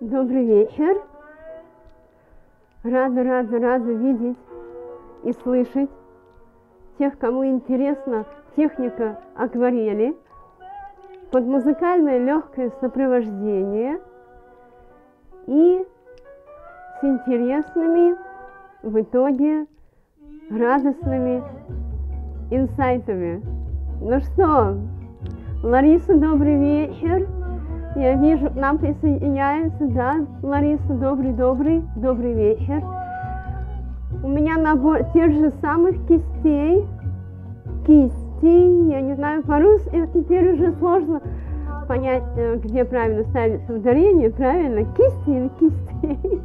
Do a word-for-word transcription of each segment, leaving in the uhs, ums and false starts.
Добрый вечер. Рада, рада, рада видеть и слышать тех, кому интересна техника акварели под музыкальное легкое сопровождение и с интересными в итоге радостными инсайтами. Ну что, Лариса, добрый вечер. Я вижу, к нам присоединяется, да, Лариса, добрый-добрый, добрый вечер. У меня набор тех же самых кистей, кисти, я не знаю, по-русски теперь уже сложно понять, где правильно ставить ударение, правильно, кисти или кистей.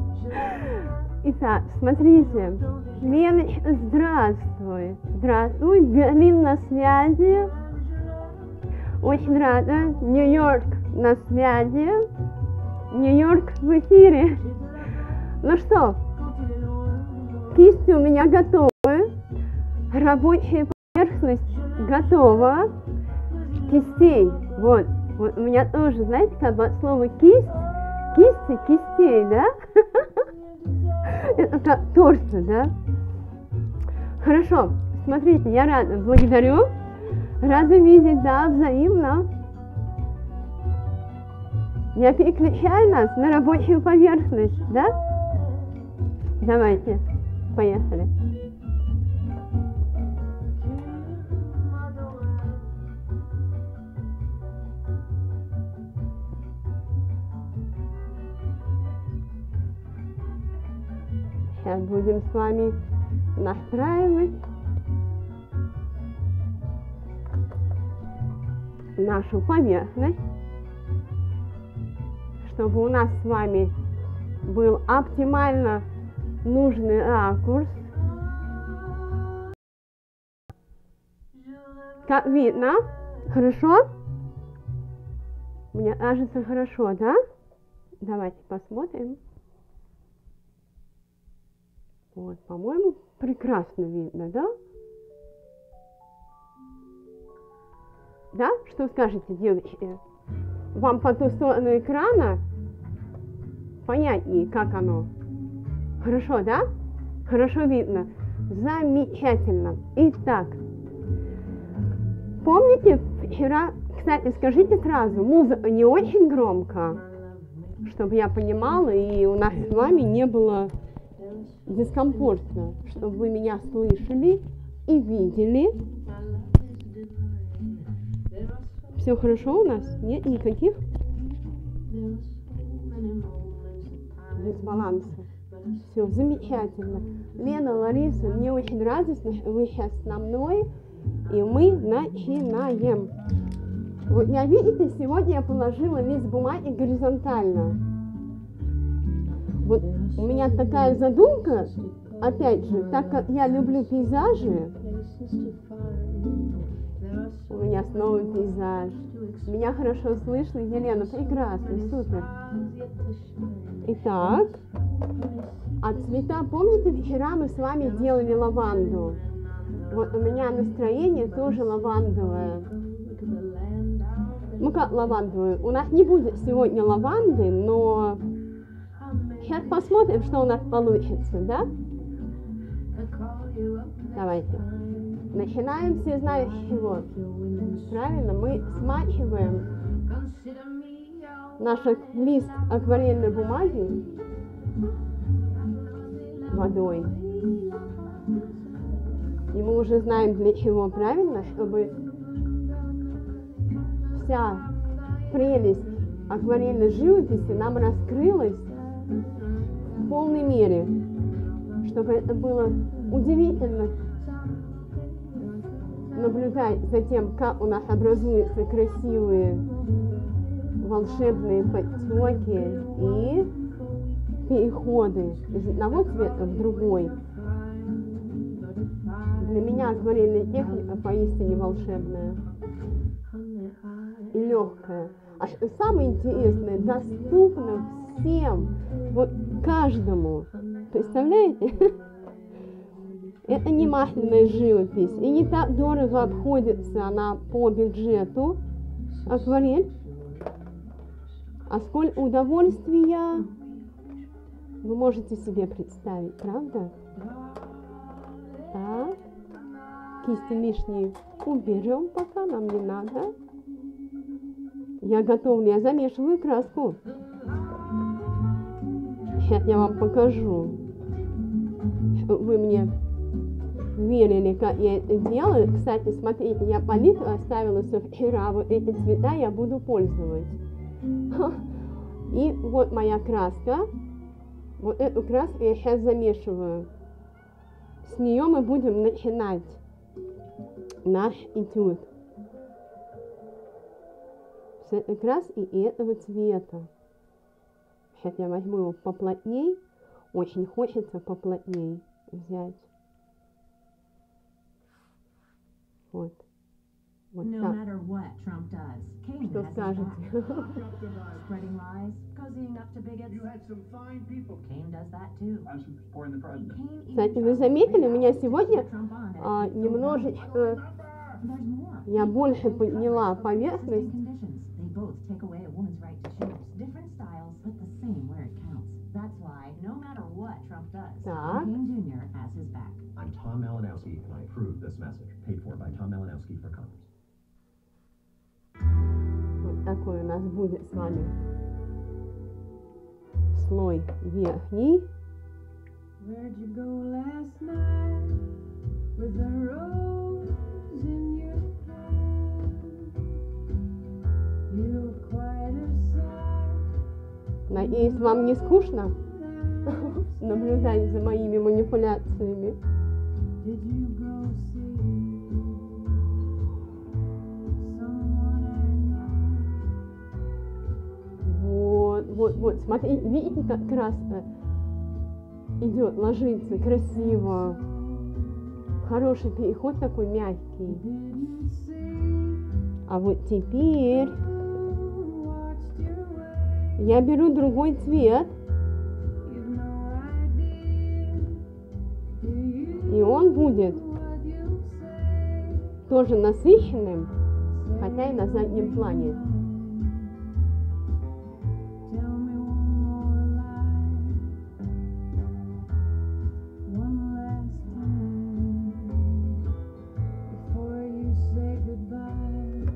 Итак, смотрите, Леночка, здравствуй, здравствуй, Берлин на связи, очень рада, Нью-Йорк на связи, Нью-Йорк в эфире. Ну что, кисти у меня готовы, рабочая поверхность готова, кистей, вот, вот у меня тоже, знаете, как бы от слова кисть, кисти, кистей, да? Это как торты, да? Хорошо, смотрите, я рада, благодарю, рада видеть, да, взаимно. Я переключаю нас на рабочую поверхность, да? Давайте, поехали. Сейчас будем с вами настраивать нашу поверхность, чтобы у нас с вами был оптимально нужный ракурс. Как видно? Хорошо? Мне кажется, хорошо, да? Давайте посмотрим. Вот, по-моему, прекрасно видно, да? Да? Что скажете, девочки? Вам по ту сторону экрана понятнее, как оно? Хорошо, да? Хорошо видно. Замечательно. Итак, помните, вчера, кстати, скажите сразу, музыка не очень громко, чтобы я понимала, и у нас с вами не было дискомфорта, чтобы вы меня слышали и видели. Все хорошо у нас? Нет никаких дисбалансов. Все замечательно. Лена, Лариса, мне очень радостно, что вы сейчас со мной, и мы начинаем. Вот я, видите, сегодня я положила лист бумаги горизонтально. Вот у меня такая задумка, опять же, так как я люблю пейзажи, у меня снова пейзаж. Меня хорошо слышно, Елена, прекрасно, супер. Итак, а цвета, помните, вчера мы с вами делали лаванду? Вот у меня настроение тоже лавандовое. Ну как лавандовое? У нас не будет сегодня лаванды, но сейчас посмотрим, что у нас получится, да? Давайте. Начинаем, все знают с чего. Правильно, мы смачиваем наш лист акварельной бумаги водой. И мы уже знаем для чего, правильно, чтобы вся прелесть акварельной живописи нам раскрылась в полной мере, чтобы это было удивительно наблюдать за тем, как у нас образуются красивые волшебные подтеки и переходы из одного цвета в другой. Для меня акварельная техника поистине волшебная и легкая. А что самое интересное, доступна всем, вот каждому. Представляете? Это не масляная живопись, и не так дорого обходится она по бюджету. Акварель А сколь удовольствия вы можете себе представить, правда? Так, кисти лишние уберем пока, нам не надо. Я готовлю, я замешиваю краску. Сейчас я вам покажу. Вы мне верили, как я это делаю. Кстати, смотрите, я палитру оставила со вчера. Вот эти цвета я буду пользоваться. И вот моя краска. Вот эту краску я сейчас замешиваю. С нее мы будем начинать наш этюд. С этой краски и этого цвета. Сейчас я возьму его поплотней. Очень хочется поплотней взять. Вот. Вот No так. matter what Trump does, Kane Что has his скажете? back. Spreading lies, cozying up to bigots. You had some fine people. Kane does that too. I'm supporting the president. Kane even Кстати, вы travels заметили, у меня to сегодня cheer Trump on at а, Capitol Hill. немножечко There's more. я больше подняла Existing поверхность. conditions. They both take away a woman's right to choose. Different styles, but the same where it counts. That's why, no matter what Trump does, Так. Kane Junior has his back. I'm Tom Malinowski, and I approve this message, paid for by Tom Malinowski for Congress. Вот такой у нас будет с вами слой верхний. Where'd you go last night with a rose in your hand? You look quite a sight. Надеюсь, вам не скучно наблюдать за моими манипуляциями. Did you go see someone I know? Вот, вот, вот, смотрите, видите, как краска идет, ложится красиво. Хороший переход такой мягкий. Didn't see А вот теперь who watched your way. я беру другой цвет, You've no idea. Do you и он будет what you say? тоже насыщенным, хотя и на заднем плане. Tell me one more lie, one last time, before you say goodbye.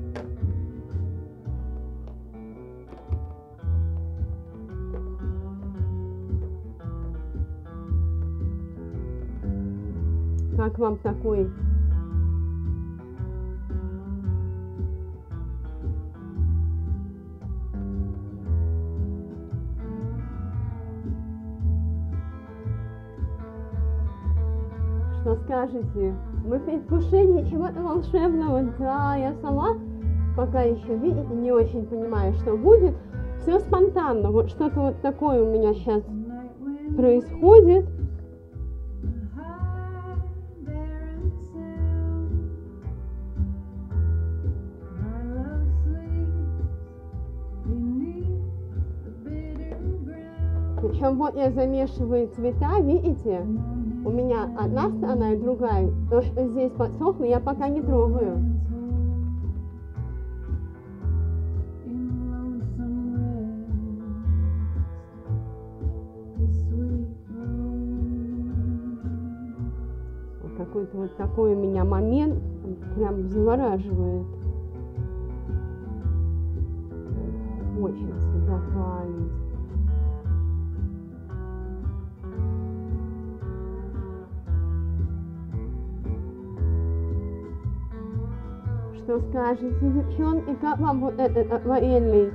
Как вам такой? Что скажете? Мы в предвкушении чего-то волшебного. Да, я сама пока еще, видите, не очень понимаю, что будет. Все спонтанно. Вот что-то вот такое у меня сейчас Night wind происходит. high, barren sound. My love sleeps beneath the bitter ground. Причем вот я замешиваю цвета, видите? У меня одна сторона и другая. То, что здесь подсохло, я пока не трогаю. In lonesome rest, the sweet rose. Вот какой-то вот такой у меня момент прям завораживает. Хочется добавить. Что скажете, девчонки, как вам вот этот акварельный?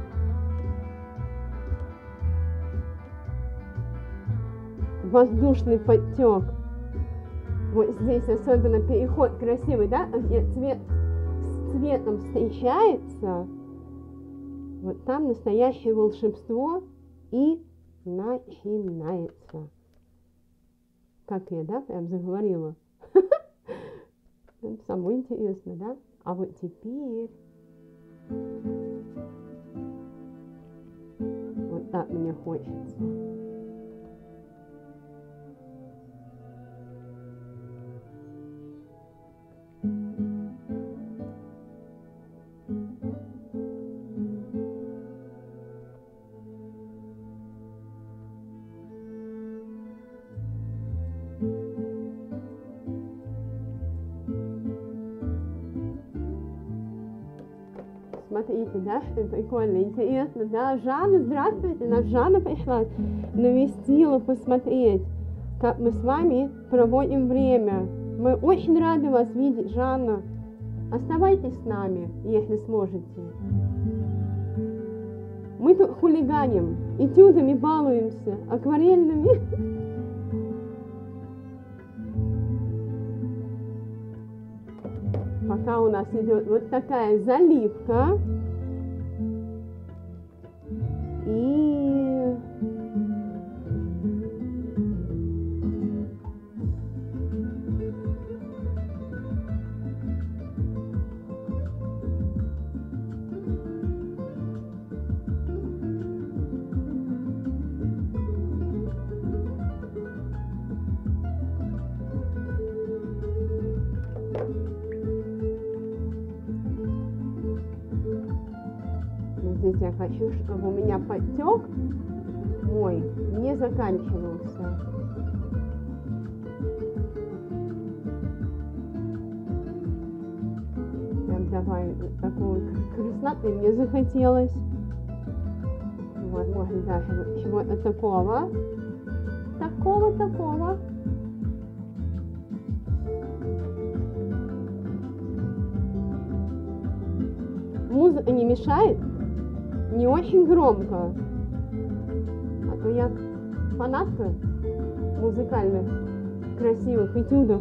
Воздушный подтек. Вот здесь особенно переход красивый, да? Где цвет с цветом встречается. Вот там настоящее волшебство и начинается. Как я, да, прям заговорила. Самое интересное, да? А вот теперь вот так мне хочется. смотрите, да, что прикольно, интересно, да, Жанна, здравствуйте, нас Жанна пришла, навестила посмотреть, как мы с вами проводим время. Мы очень рады вас видеть, Жанна. Оставайтесь с нами, если сможете. Мы тут хулиганим, этюдами балуемся, акварельными. Пока у нас идет вот такая заливка. И здесь я хочу, чтобы у меня подтек мой не заканчивался. Прям добавить такую красноты мне захотелось. Вот, можно даже чего-то такого. Такого, такого. Музыка не мешает? Не очень громко. А то я фанатка музыкальных красивых этюдов.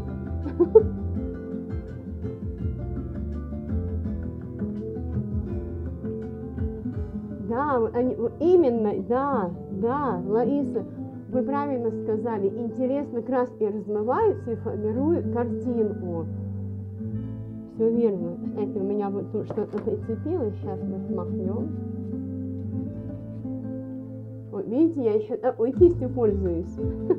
Да, они, именно, да, да, Лариса, вы правильно сказали. Интересно, краски размываются и формируют картинку. Все верно. Это у меня вот тут что-то прицепилось. Сейчас мы смахнем. Вот видите, я еще такой кистью пользуюсь.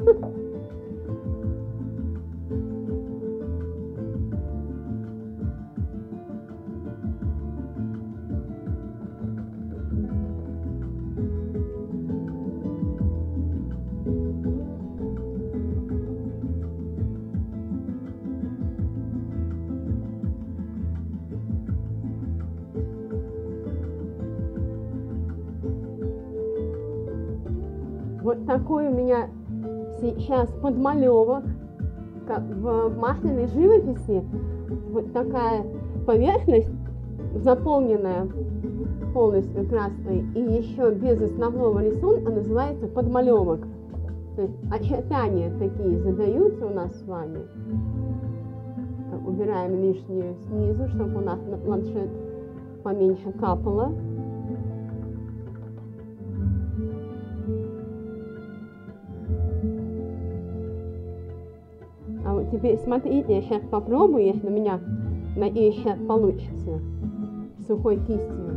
Вот такой у меня сейчас подмалевок, как в масляной живописи, вот такая поверхность, заполненная полностью краской, и еще без основного рисунка, называется подмалевок. То есть очертания такие задаются у нас с вами. Так, убираем лишнее снизу, чтобы у нас на планшет поменьше капало. А вот теперь смотрите, я сейчас попробую, если у меня, надеюсь, сейчас получится, сухой кистью.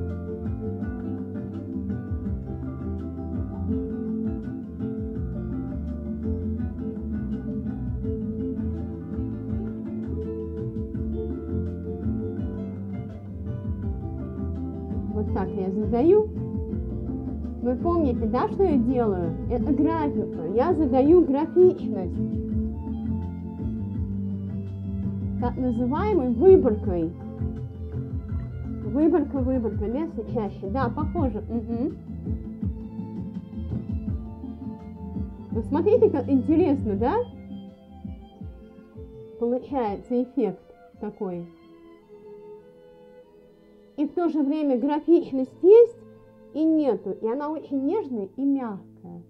Вот так я задаю. Вы помните, да, что я делаю? Это графика. Я задаю графичность. Так называемой выборкой. Выборка, выборка, место чаще. Да, похоже. Угу. Вы смотрите, как интересно, да? Получается эффект такой. И в то же время графичность есть и нету. И она очень нежная и мягкая.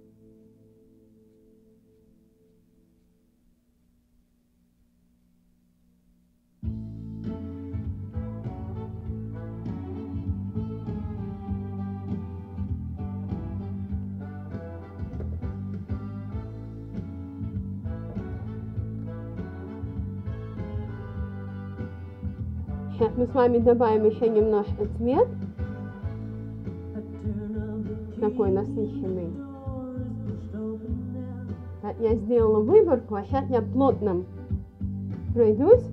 Сейчас мы с вами добавим еще немножко цвет, такой насыщенный. Так, я сделала выборку, а сейчас я плотно пройдусь.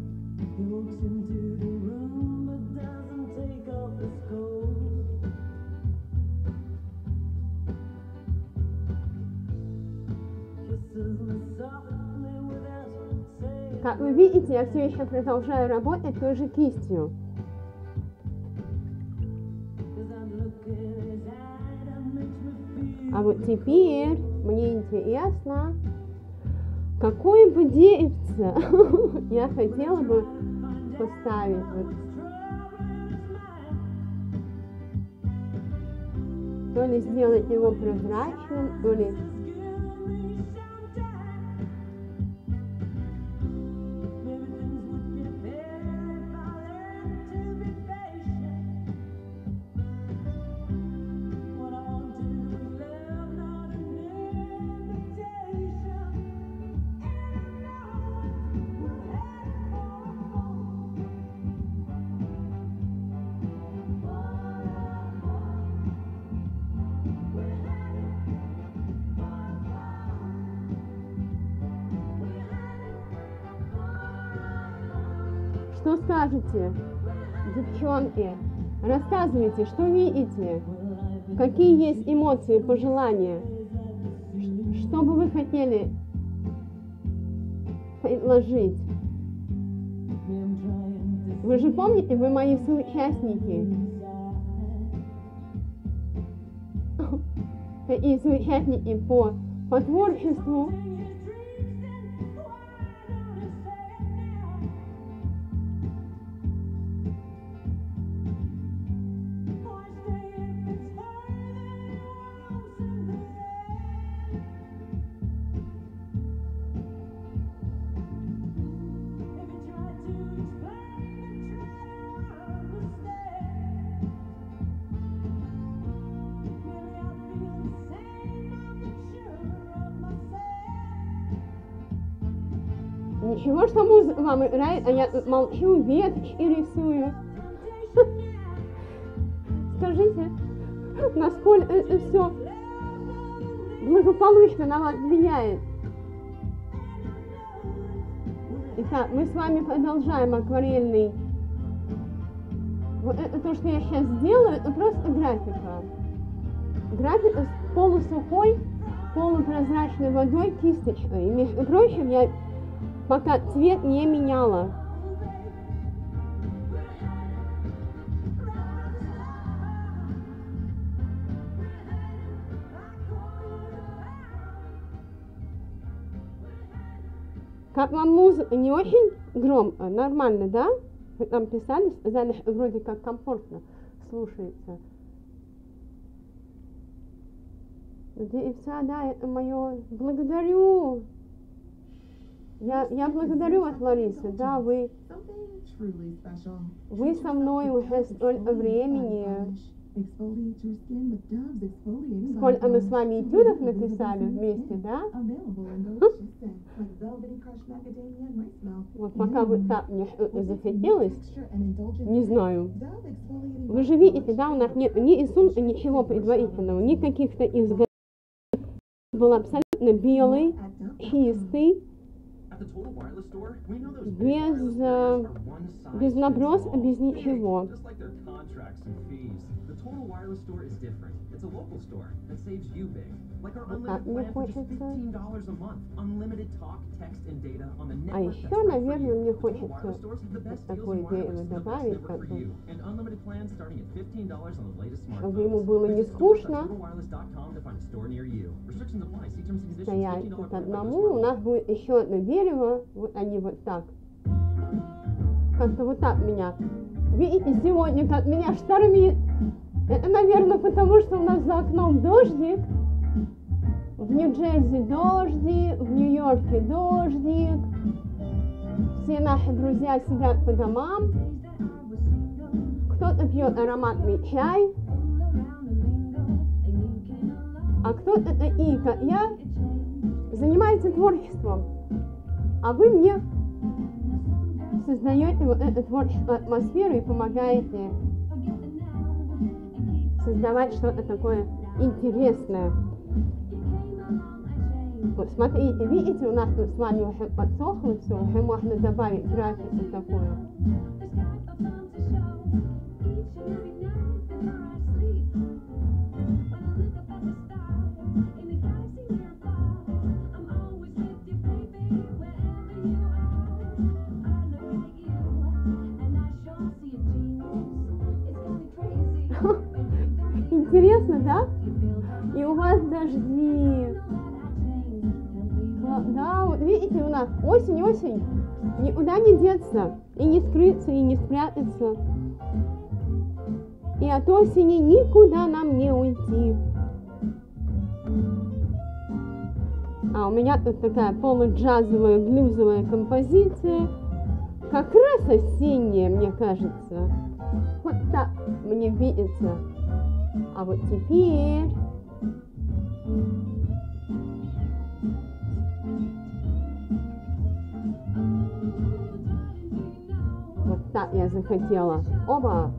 Как вы видите, я все еще продолжаю работать той же кистью. А вот теперь мне интересно, какое бы деревце я хотела бы поставить. Вот. То ли сделать его прозрачным, то ли... Что скажете, девчонки? Рассказывайте, что видите, какие есть эмоции, пожелания, что бы вы хотели предложить. Вы же помните, вы мои соучастники. И соучастники по, по творчеству. Ничего, что музыка вам играет, а я тут молчу, веточки рисую. Скажите, насколько это все благополучно на вас влияет? Итак, мы с вами продолжаем акварельный. Вот это то, что я сейчас сделаю, это просто графика. Графика с полусухой, полупрозрачной водой кисточкой. И, между прочим, я пока цвет не меняла. Как вам музыка? Не очень громко? Нормально, да? Вы там писали, сказали, что вроде как комфортно слушается. Девица, да, это мое. Благодарю. Я, я благодарю вас, Лариса, да, вы, вы со мной уже столько времени, сколько мы с вами этюдов написали вместе, да? Вот пока вот так мне что-то захотелось, не знаю. Вы же видите, да, у нас нет ни рисунка, ничего предварительного, ни каких-то изготовлений. Был абсолютно белый, чистый. Без, э, без наброска, без ничего. Так, мне хочется... А еще, наверное, мне хочется такое дерево добавить, как бы, чтобы ему было не скучно стоять тут одному. У нас будет еще одно дерево, вот они вот так. Как-то вот так меня. Видите, сегодня как меня штормит. Это, наверное, потому что у нас за окном дождик. В Нью-Джерси дождик, в Нью-Йорке дождик. Все наши друзья сидят по домам. Кто-то пьет ароматный чай. А кто-то, и как я, занимается творчеством. А вы мне создаете вот эту творческую атмосферу и помогаете создавать что-то такое интересное. Вот смотрите, видите, у нас тут с вами уже подсохло все, уже можно добавить графику такую. Интересно, да? И у вас дожди. Да, вот видите, у нас осень, осень. Никуда не деться. И не скрыться, и не спрятаться. И от осени никуда нам не уйти. А у меня тут такая полуджазовая, блюзовая композиция. Как раз осенняя, мне кажется. Вот так мне видится. А вот теперь... Вот так я захотела. Оба!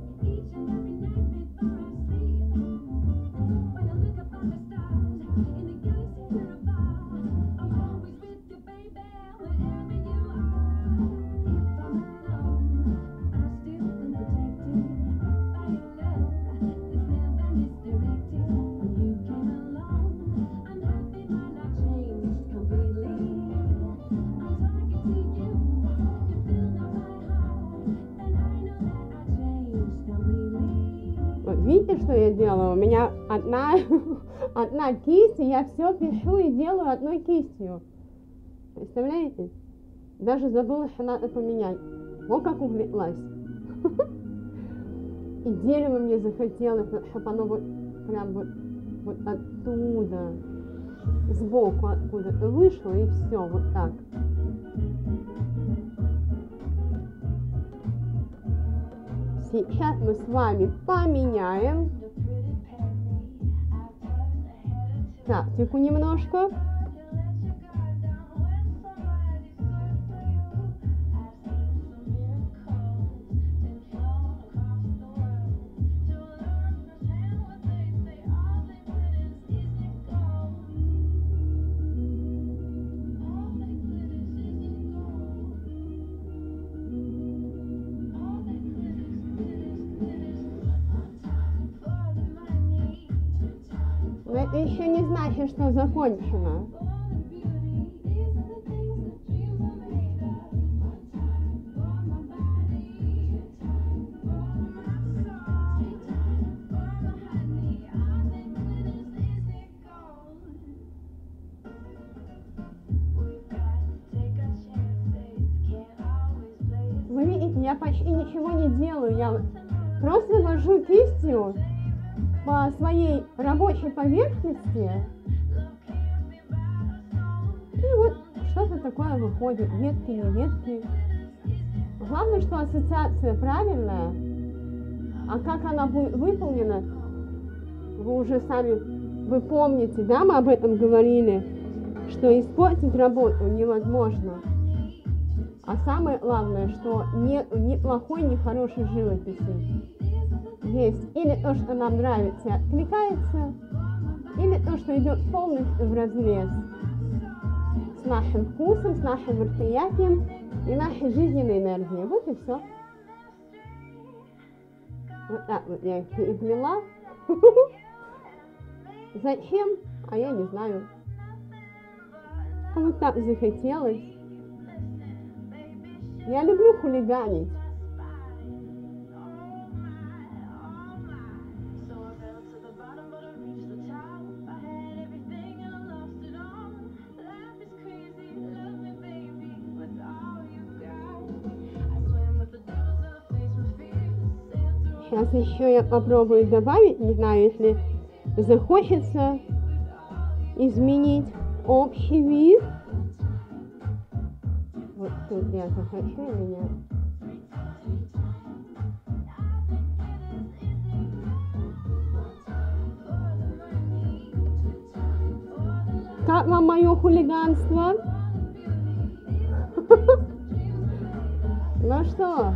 Видите, что я делаю? У меня одна, одна кисть, и я все пишу и делаю одной кистью. Представляете? Даже забыла, что надо поменять. Вот как увлеклась. И дерево мне захотелось, чтобы оно вот прям вот, вот оттуда, сбоку откуда-то вышло, и все, вот так. Сейчас мы с вами поменяем тактику немножко. Но это еще не значит, что закончено. Вы видите, я почти ничего не делаю, я просто вожу кистью по своей рабочей поверхности, и вот что-то такое выходит, ветки, не ветки. Главное, что ассоциация правильная, а как она будет выполнена, вы уже сами, вы помните, да, мы об этом говорили, что испортить работу невозможно. А самое главное, что нет ни плохой, ни хорошей живописи. Есть или то, что нам нравится и откликается, или то, что идет полностью вразрез с нашим вкусом, с нашим восприятием и нашей жизненной энергией. Вот и все. Вот так вот я их переплела. Зачем? А я не знаю. А вот так захотелось. Я люблю хулиганить. Сейчас еще я попробую добавить, не знаю, если захочется изменить общий вид. Вот тут я захочу меня. Как вам мое хулиганство? Ну что?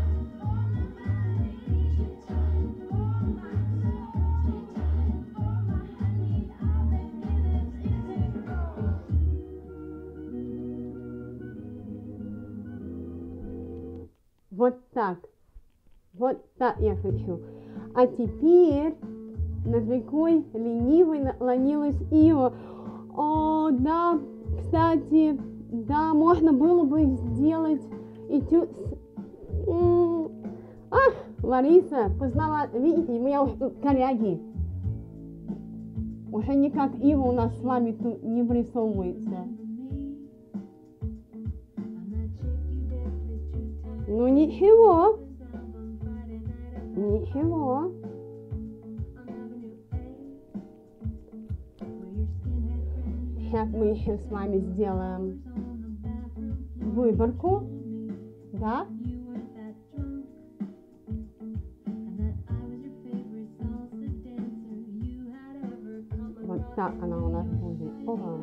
Вот так. Вот так я хочу. А теперь над рекой ленивой наклонилась ива. О, да, кстати, да, можно было бы сделать этюд с... М-м, ах, Лариса, поздновато. Видите, у меня уже тут коряги. Уже никак Ива у нас с вами тут не врисовывается. Ну ничего. Ничего. Сейчас мы еще с вами сделаем выборку. Да? Вот так она у нас будет. Ого.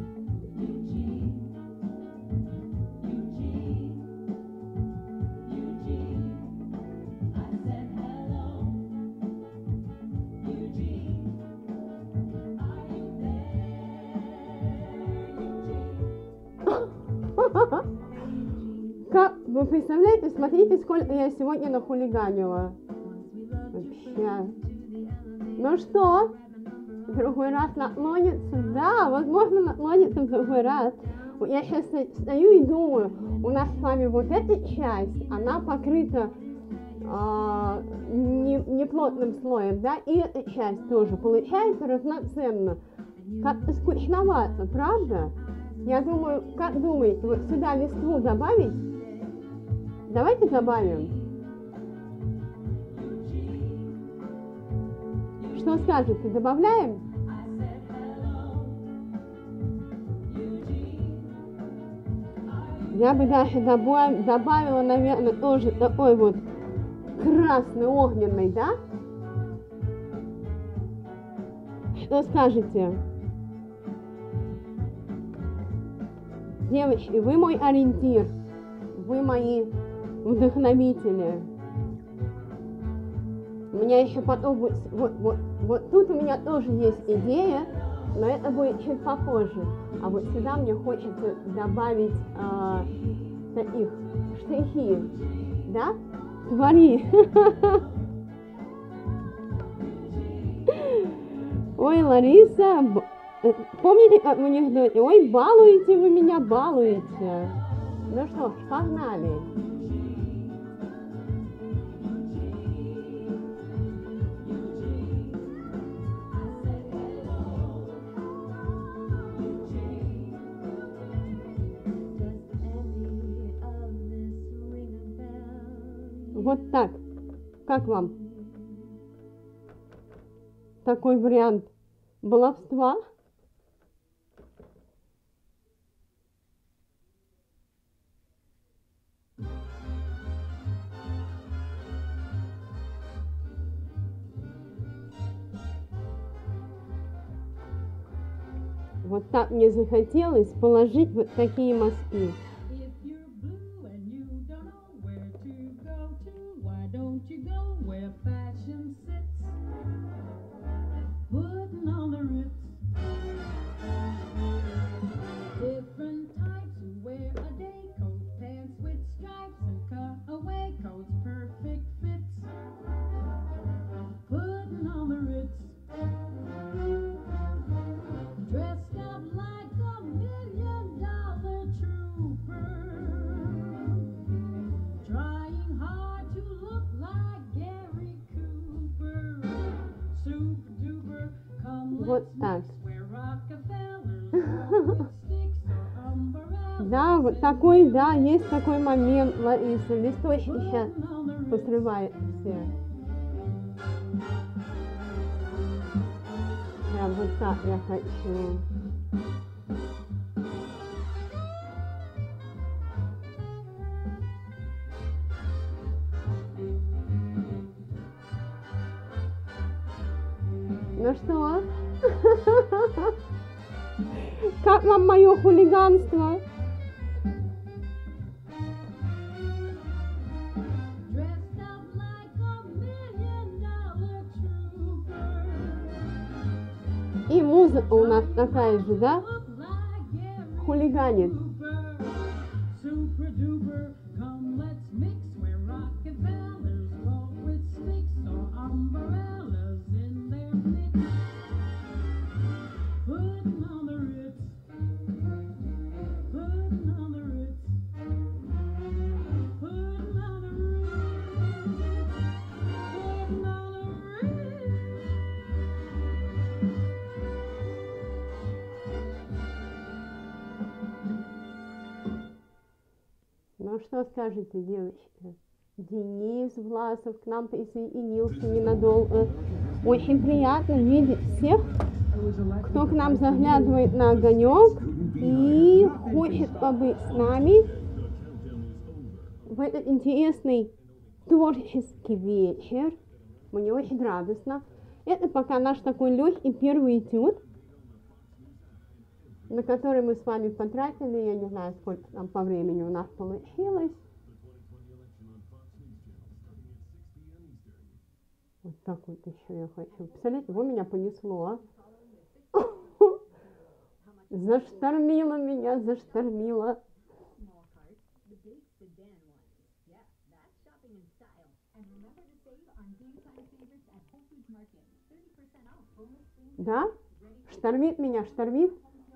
Как вы представляете, смотрите, сколько я сегодня нахулиганила. Вообще. Ну что? В другой раз наклонится? Да, возможно, наклонится в другой раз. Я сейчас стою и думаю, у нас с вами вот эта часть, она покрыта а, не, неплотным слоем, да, и эта часть тоже. Получается равноценно. Как-то скучновато, правда? Я думаю, как думаете, вот сюда листву добавить? Давайте добавим. Что скажете, добавляем? Я бы даже добав, добавила, наверное, тоже такой вот красный огненный, да? Что скажете? Девочки, вы мой ориентир, вы мои вдохновители. У меня еще потом будет, вот, вот, вот тут у меня тоже есть идея, но это будет чуть попозже. А вот сюда мне хочется добавить а, таких штрихи, да? Твори. Ой, Лариса, помните, как в анекдоте? Ой, балуете вы меня, балуете. Ну что ж, погнали. Вот так. Как вам? Такой вариант баловства? Вот так мне захотелось положить вот такие мазки. Вот так. Да, вот такой, да, есть такой момент, Лариса. Листочки сейчас посрывает все. Прям вот так я хочу. Ну что? Как вам мое хулиганство? И музыка у нас такая же, да? Хулиганит. что скажете, девочки? Денис Власов к нам присоединился ненадолго. Очень приятно видеть всех, кто к нам заглядывает на огонек и хочет побыть с нами в этот интересный творческий вечер. Мне очень радостно. Это пока наш такой легкий первый этюд, на который мы с вами потратили, я не знаю, сколько там по времени у нас получилось. Вот так вот еще я хочу. Представляете, его меня понесло. Заштормило меня, заштормило. Да? Штормит меня, штормит.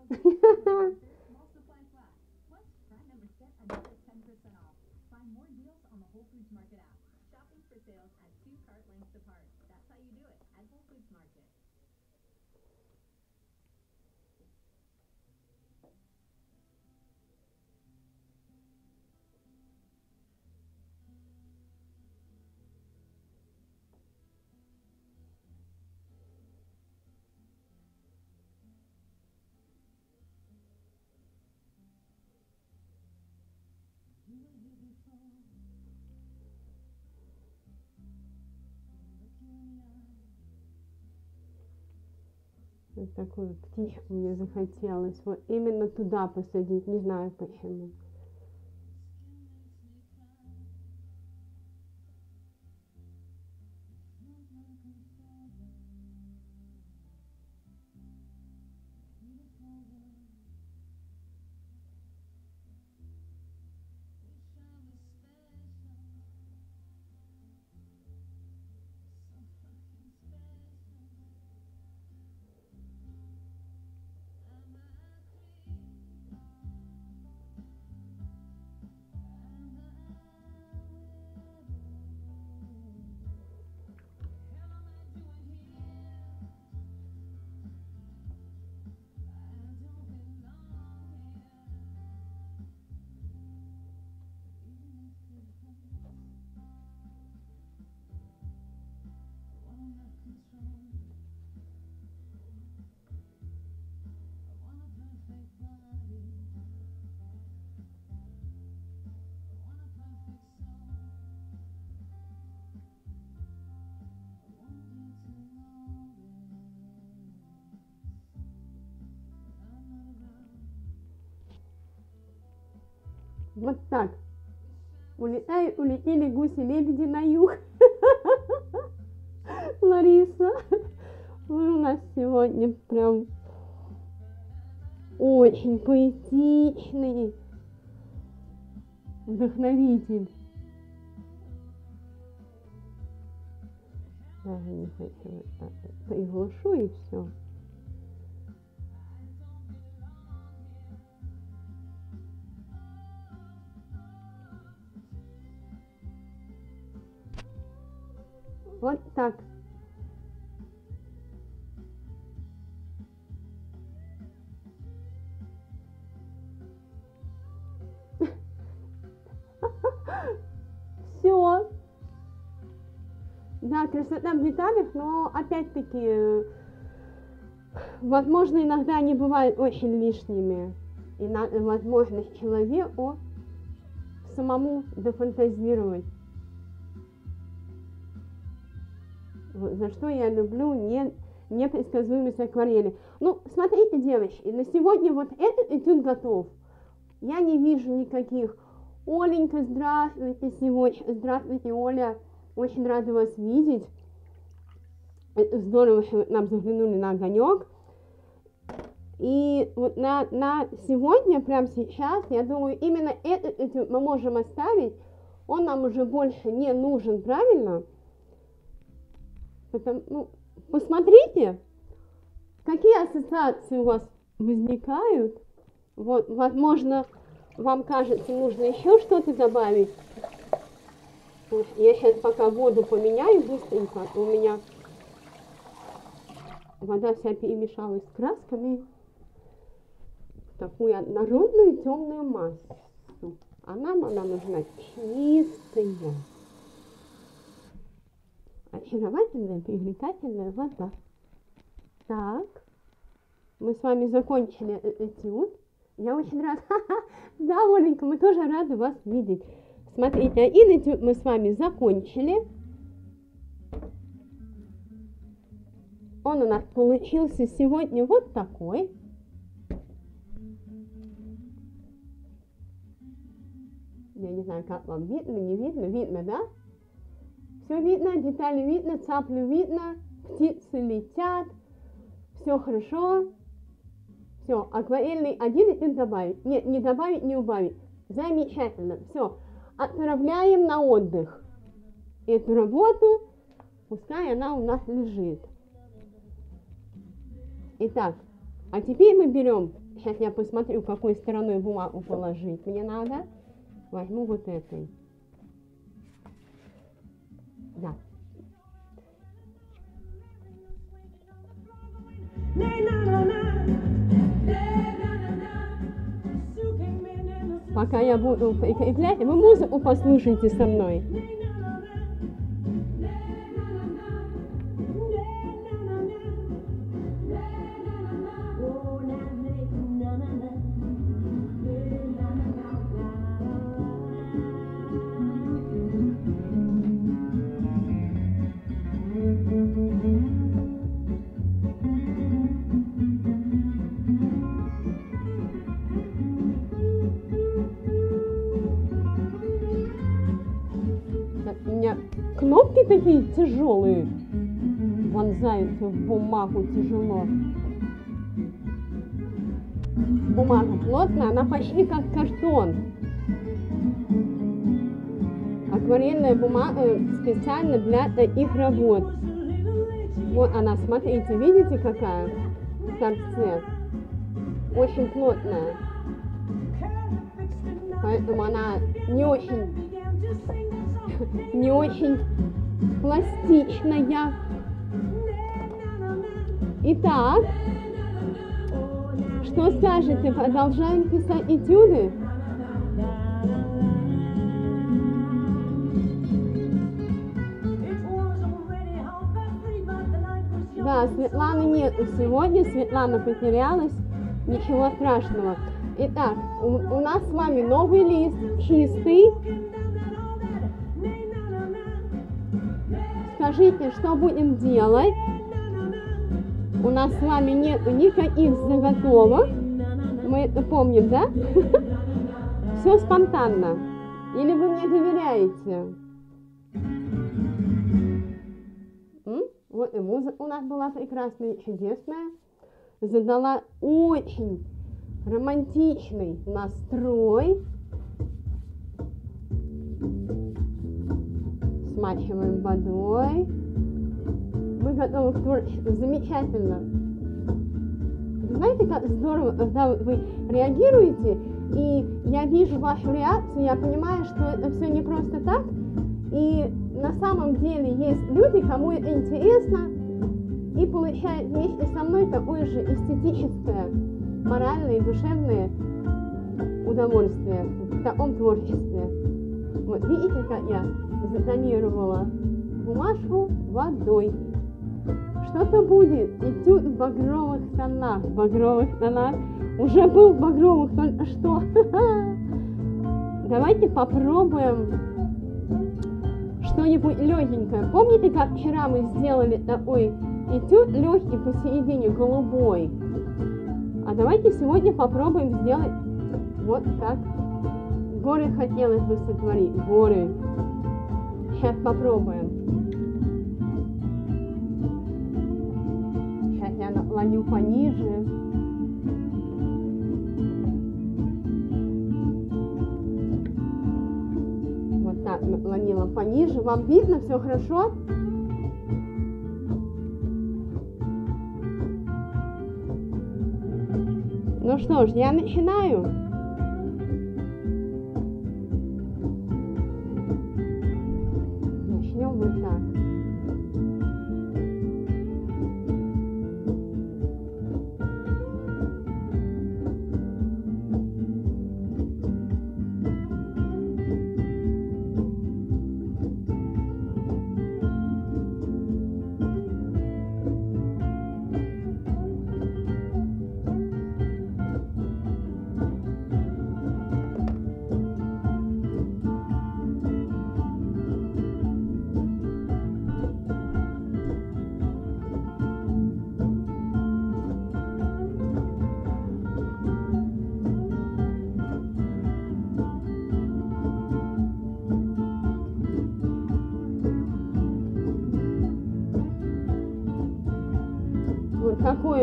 Вот такую птичку мне захотелось. Вот именно туда посадить. Не знаю почему. Вот так. Улетают, улетели гуси-лебеди на юг. Лариса, вы у нас сегодня прям очень поэтичный вдохновитель. Я не хочу вот так вот приглушу и все. Вот так. Все. Да, красота в деталях, но опять-таки, возможно, иногда они бывают очень лишними. И надо, возможно, человеку самому дофантазировать. За что я люблю не, непредсказуемость акварели. Ну, смотрите, девочки, на сегодня вот этот этюд готов. Я не вижу никаких. Оленька, здравствуйте сегодня. Здравствуйте, Оля. Очень рада вас видеть. Это здорово, что вы к нам заглянули на огонек. И вот на, на сегодня, прямо сейчас, я думаю, именно этот этюд мы можем оставить. Он нам уже больше не нужен, правильно? Потому, ну, посмотрите, какие ассоциации у вас возникают. Вот, возможно, вам кажется, нужно еще что-то добавить. Я сейчас пока воду поменяю быстренько. У меня вода вся перемешалась с красками. Такую однородную темную массу. А нам она нужна чистая, очаровательная, привлекательная вода. Так, мы с вами закончили этюд. Я очень рада. Да, Оленька, мы тоже рады вас видеть. Смотрите, один этюд мы с вами закончили. Он у нас получился сегодня вот такой. Я не знаю, как вам видно, не видно, видно, да? Все видно, детали видно, цаплю видно, птицы летят, все хорошо. Все, акварельный один этюд добавить. Нет, не добавить, не убавить. Замечательно. Все, отправляем на отдых. Эту работу, пускай она у нас лежит. Итак, а теперь мы берем, сейчас я посмотрю, какой стороной бумагу положить мне надо. Возьму вот этой. Да. Пока я буду прикреплять, вы музыку послушайте со мной. У меня кнопки такие тяжелые, вонзаются в бумагу тяжело. Бумага плотная, она почти как картон. Акварельная бумага специально для таких работ. Вот она, смотрите, видите какая в торце? Очень плотная. Поэтому она не очень, не очень пластичная. Итак, что скажете? Продолжаем писать этюды? Да, Светланы нет сегодня, Светлана потерялась, ничего страшного. Итак, у, у нас с вами новый лист, чистый. Скажите, что будем делать? У нас с вами нет никаких заготовок. Мы это помним, да? Все спонтанно. Или вы мне доверяете? М? Вот и музыка у нас была прекрасная, чудесная. Задала очень романтичный настрой. Смачиваем водой. Мы готовы к творчеству. Замечательно. Вы знаете, как здорово, когда вы реагируете, и я вижу вашу реакцию, я понимаю, что это все не просто так, и на самом деле есть люди, кому это интересно, и получают вместе со мной такое же эстетическое, моральное и душевное удовольствие в таком творчестве. Вот видите, как я затонировала бумажку водой. Что-то будет. Этюд в багровых тонах. В багровых тонах. Уже был в багровых только что. Давайте попробуем что-нибудь легенькое. Помните, как вчера мы сделали такой этюд легкий посередине, голубой? А давайте сегодня попробуем сделать вот как горы хотелось бы сотворить. Горы. Сейчас попробуем. Сейчас я наклоню пониже. Вот так наклонила пониже. Вам видно? Все хорошо? Ну что ж, я начинаю. Начнем вот так.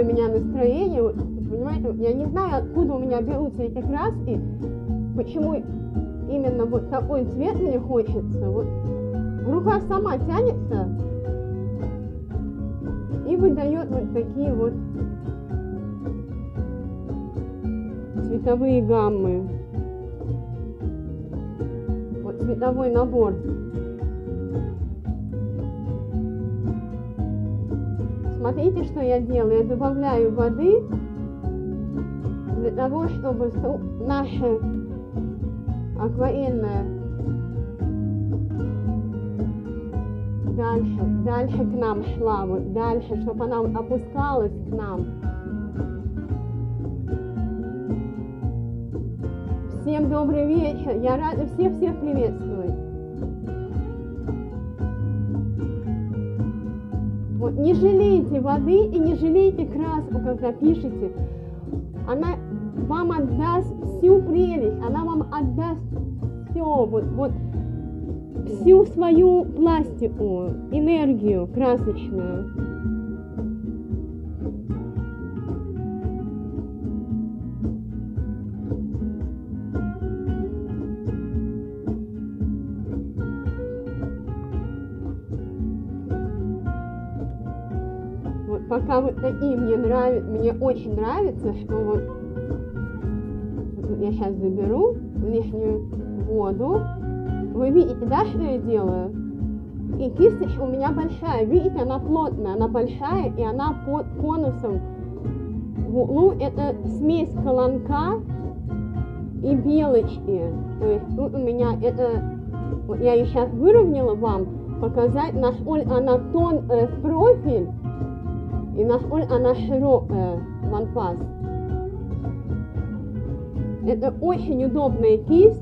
у меня настроение, вот, понимаете, я не знаю, откуда у меня берутся эти краски, почему именно вот такой цвет мне хочется. Вот рука сама тянется и выдает вот такие вот цветовые гаммы. Вот цветовой набор. Смотрите, что я делаю. Я добавляю воды для того, чтобы наша акварельная дальше, дальше к нам шла, вот дальше, чтобы она опускалась к нам. Всем добрый вечер. Я рада всех-всех приветствовать. Вот, не жалейте воды и не жалейте краску, когда пишете. Она вам отдаст всю прелесть, она вам отдаст все, вот, вот всю свою пластику, энергию красочную. Пока вот такие мне нравятся, мне очень нравится, что вот, вот я сейчас заберу лишнюю воду. Вы видите, да, что я делаю? И кисточка у меня большая, видите, она плотная, она большая, и она под конусом. В углу это смесь колонка и белочки. То есть тут у меня это, вот я ее сейчас выровняла вам, показать, насколько она тон э, профиль. И насколько она широкая, ванпас. Это очень удобная кисть.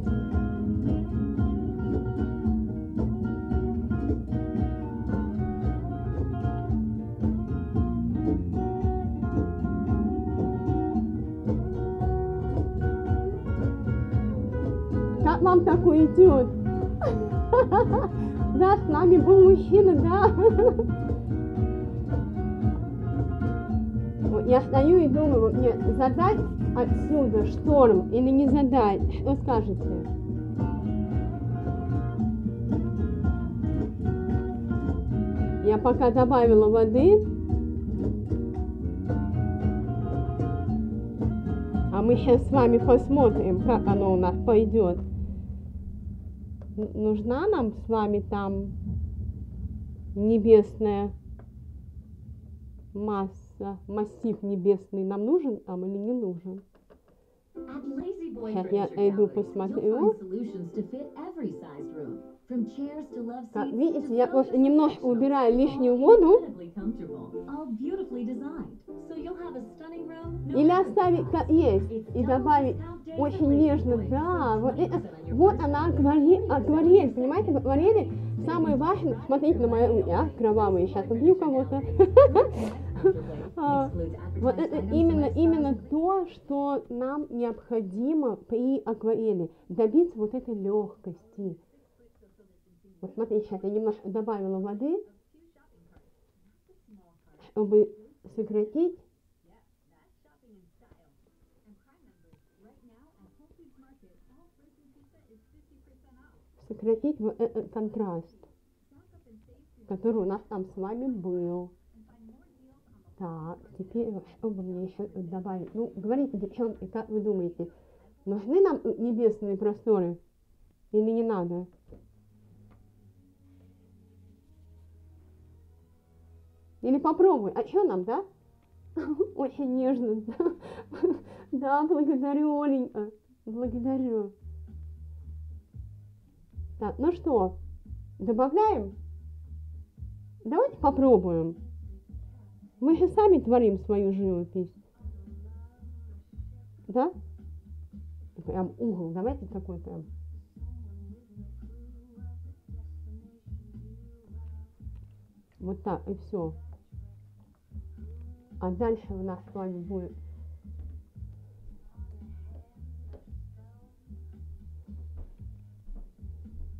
Как вам такой идет? Да, с нами был мужчина, да. Я стою и думаю, мне задать отсюда шторм или не задать? Что скажете? Я пока добавила воды. А мы сейчас с вами посмотрим, как оно у нас пойдет. Нужна нам с вами там небесная масса? Массив небесный нам нужен там или не нужен? Сейчас я иду посмотрю. Как видите, я просто немножко убираю лишнюю воду. Или оставить как есть и добавить очень нежно. Да, вот, это, вот она акварель, акварель, понимаете, в акварели самое важное, смотрите на мои руки, а, кровавые, сейчас убью кого-то. А, вот это именно, именно то, что нам необходимо при акварели, добиться вот этой легкости. Вот смотрите, сейчас я немножко добавила воды, чтобы сократить. Сократить вот этот контраст, который у нас там с вами был. Так, теперь что бы мне еще добавить? Ну, говорите, девчонки, как вы думаете, нужны нам небесные просторы или не надо? Или попробуй. А что нам, да? Очень нежно. Да, благодарю, Оленька. Благодарю. Так, ну что, добавляем? Давайте попробуем. Мы же сами творим свою живопись. Да? Прям угол. Давайте такой прям. Вот так, и все. А дальше у нас с вами будет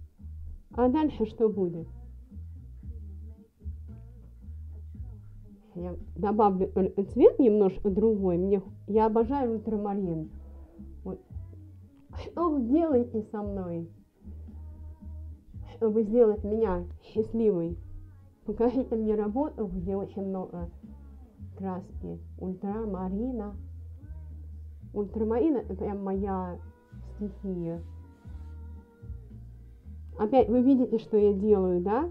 А дальше что будет? Я добавлю цвет немножко другой. Мне, я обожаю ультрамарин. Вот. Что вы делаете со мной, чтобы сделать меня счастливой? Покажите мне работу, где очень много краски ультрамарина. Ультрамарин — это прям моя стихия. Опять вы видите, что я делаю, да?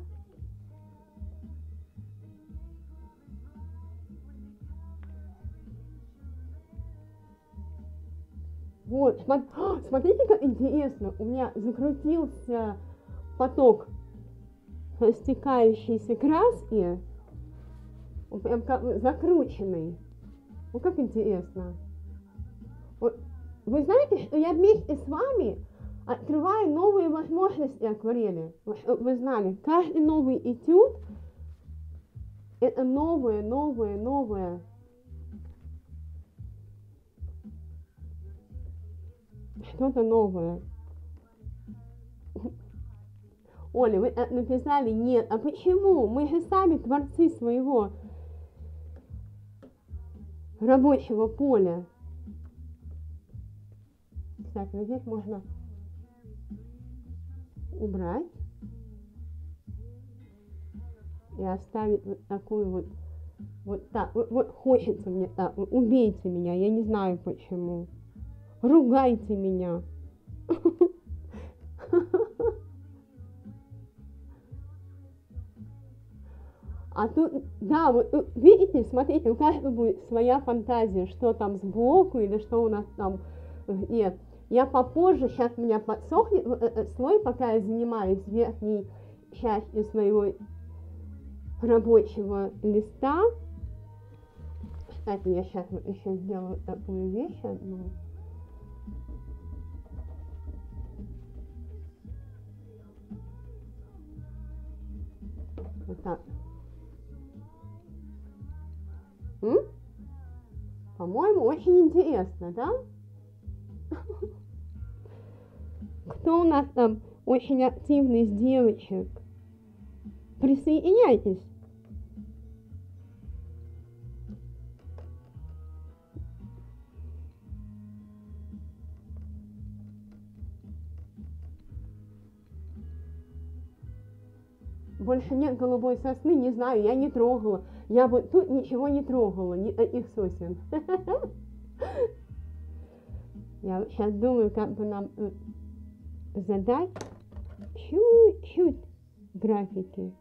Вот, смотрите, как интересно, у меня закрутился поток растекающейся краски, он прям как закрученный. Вот как интересно. Вот. Вы знаете, что я вместе с вами открываю новые возможности акварели. Вы знали, каждый новый этюд — это новое, новое, новое. Что-то новое. Оля, вы написали нет. А почему? Мы же сами творцы своего рабочего поля. Кстати, вот здесь можно убрать и оставить вот такую вот, вот так. Вот, вот хочется мне так. Убейте меня, я не знаю почему. Ругайте меня. А тут, да, вот видите, смотрите, у каждого будет своя фантазия, что там сбоку или что у нас там нет. Я попозже, сейчас у меня подсохнет этот слой, пока я занимаюсь верхней частью своего рабочего листа. Кстати, я сейчас вот еще сделаю такую вещь одну. Вот так. М? По-моему, очень интересно, да? Кто у нас там очень активный из девочек? Присоединяйтесь. Больше нет голубой сосны, не знаю, я не трогала. Я бы тут ничего не трогала, никаких сосен. Я сейчас думаю, как бы нам задать чуть-чуть графики.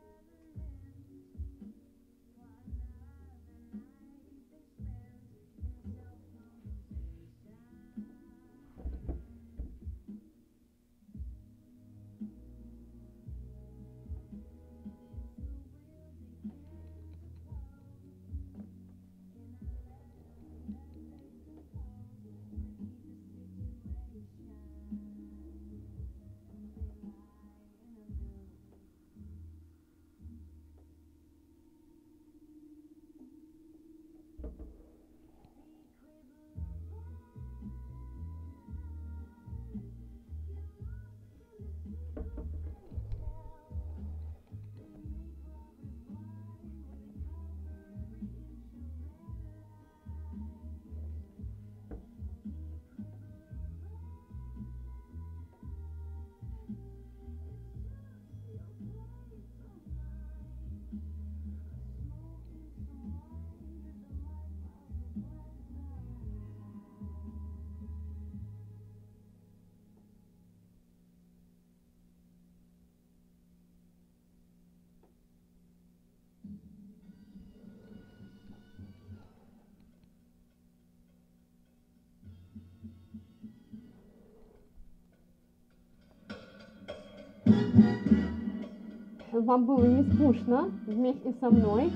Чтобы вам было не скучно вместе со мной.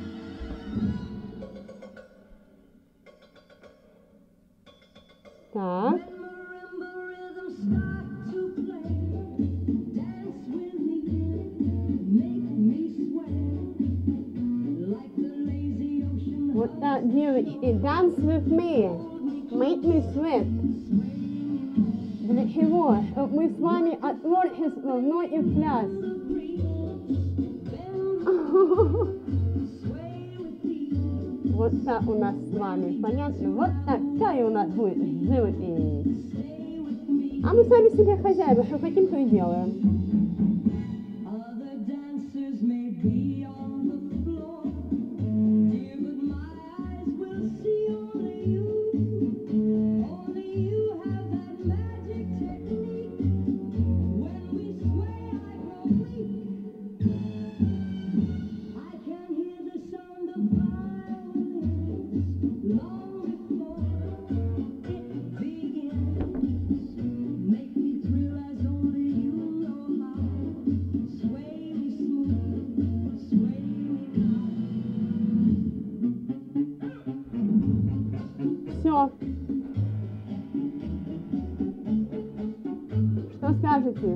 Так. Вот так, девочки, dance with me, make me sweat. Для чего? Чтобы мы с вами от творчества в ноги в пляс. Вот так у нас с вами, понятно? Вот такая у нас будет живопись. А мы сами себе хозяева, что хотим, то и делаем. Other dancers may be on the floor, dear, but my eyes will see only you. Only you have that magic technique. When we sway, I grow weak. I can hear the sound of violins long before it begins. Make me thrill as only you know how. Sway me smooth, sway me now. Все. Что скажете?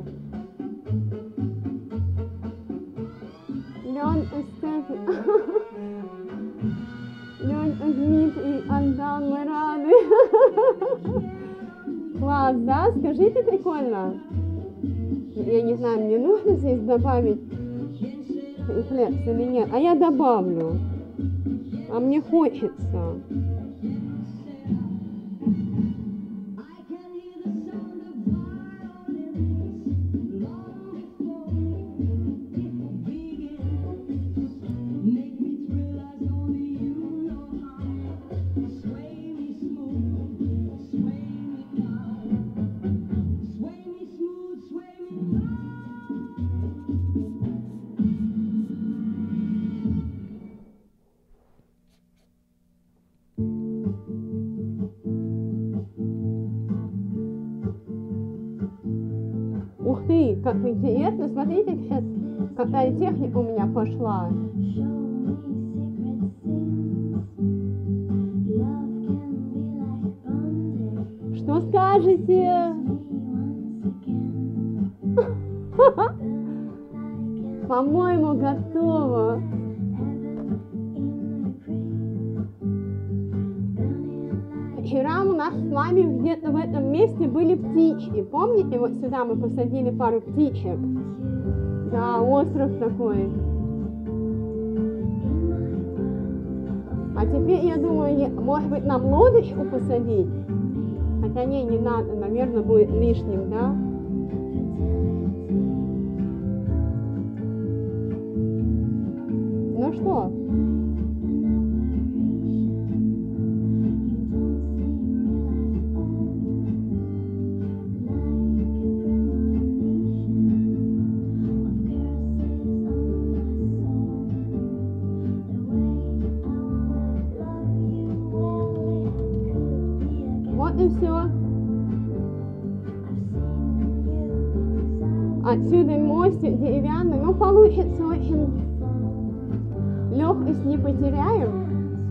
Лен, Стефан, Лен, Дмитрий, Андан, мы рады. Класс, да? Скажите, прикольно. Я не знаю, мне нужно здесь добавить рефлекс или нет. А я добавлю. А мне хочется. I can hear the sound of violins long before it begins. Make me thrill as only you know how. Sway me smooth, sway me now. Sway me smooth, sway me now. Ух ты, как интересно. Смотрите, сейчас какая техника у меня пошла. Что скажете? По-моему, готово. Вчера у нас с вами где-то в этом месте были птички. Помните, вот сюда мы посадили пару птичек? Да, остров такой. А теперь, я думаю, не- может быть, нам лодочку посадить? Хотя не, не надо, наверное, будет лишним, да? Ну что? Вот и все. Отсюда мостик деревянный, ну получится очень. Легкость не потеряем.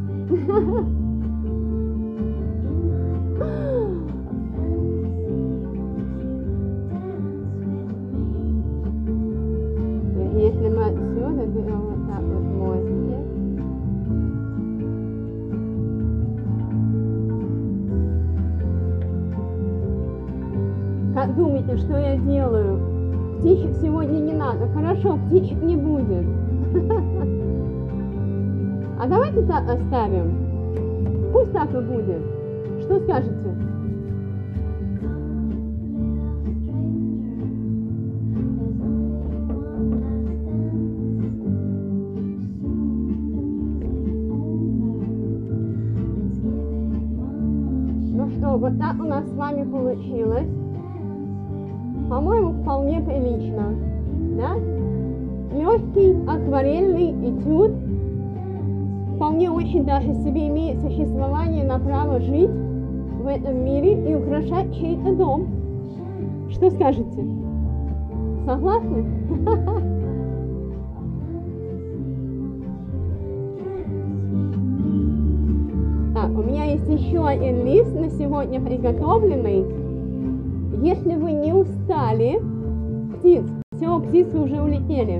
Если мы отсюда берем вот так вот мостик. Как думаете, что я делаю? Птичек сегодня не надо. Хорошо, птичек не будет. А давайте так оставим. Пусть так и будет. Что скажете? Ну что, вот так у нас с вами получилось. По-моему, вполне прилично. Да? Легкий акварельный этюд. Вполне очень даже себе имеет существование на право жить в этом мире и украшать чей-то дом. Что скажете? Согласны? Так, у меня есть еще один лист на сегодня приготовленный. Если вы не устали, птиц, все, птицы уже улетели.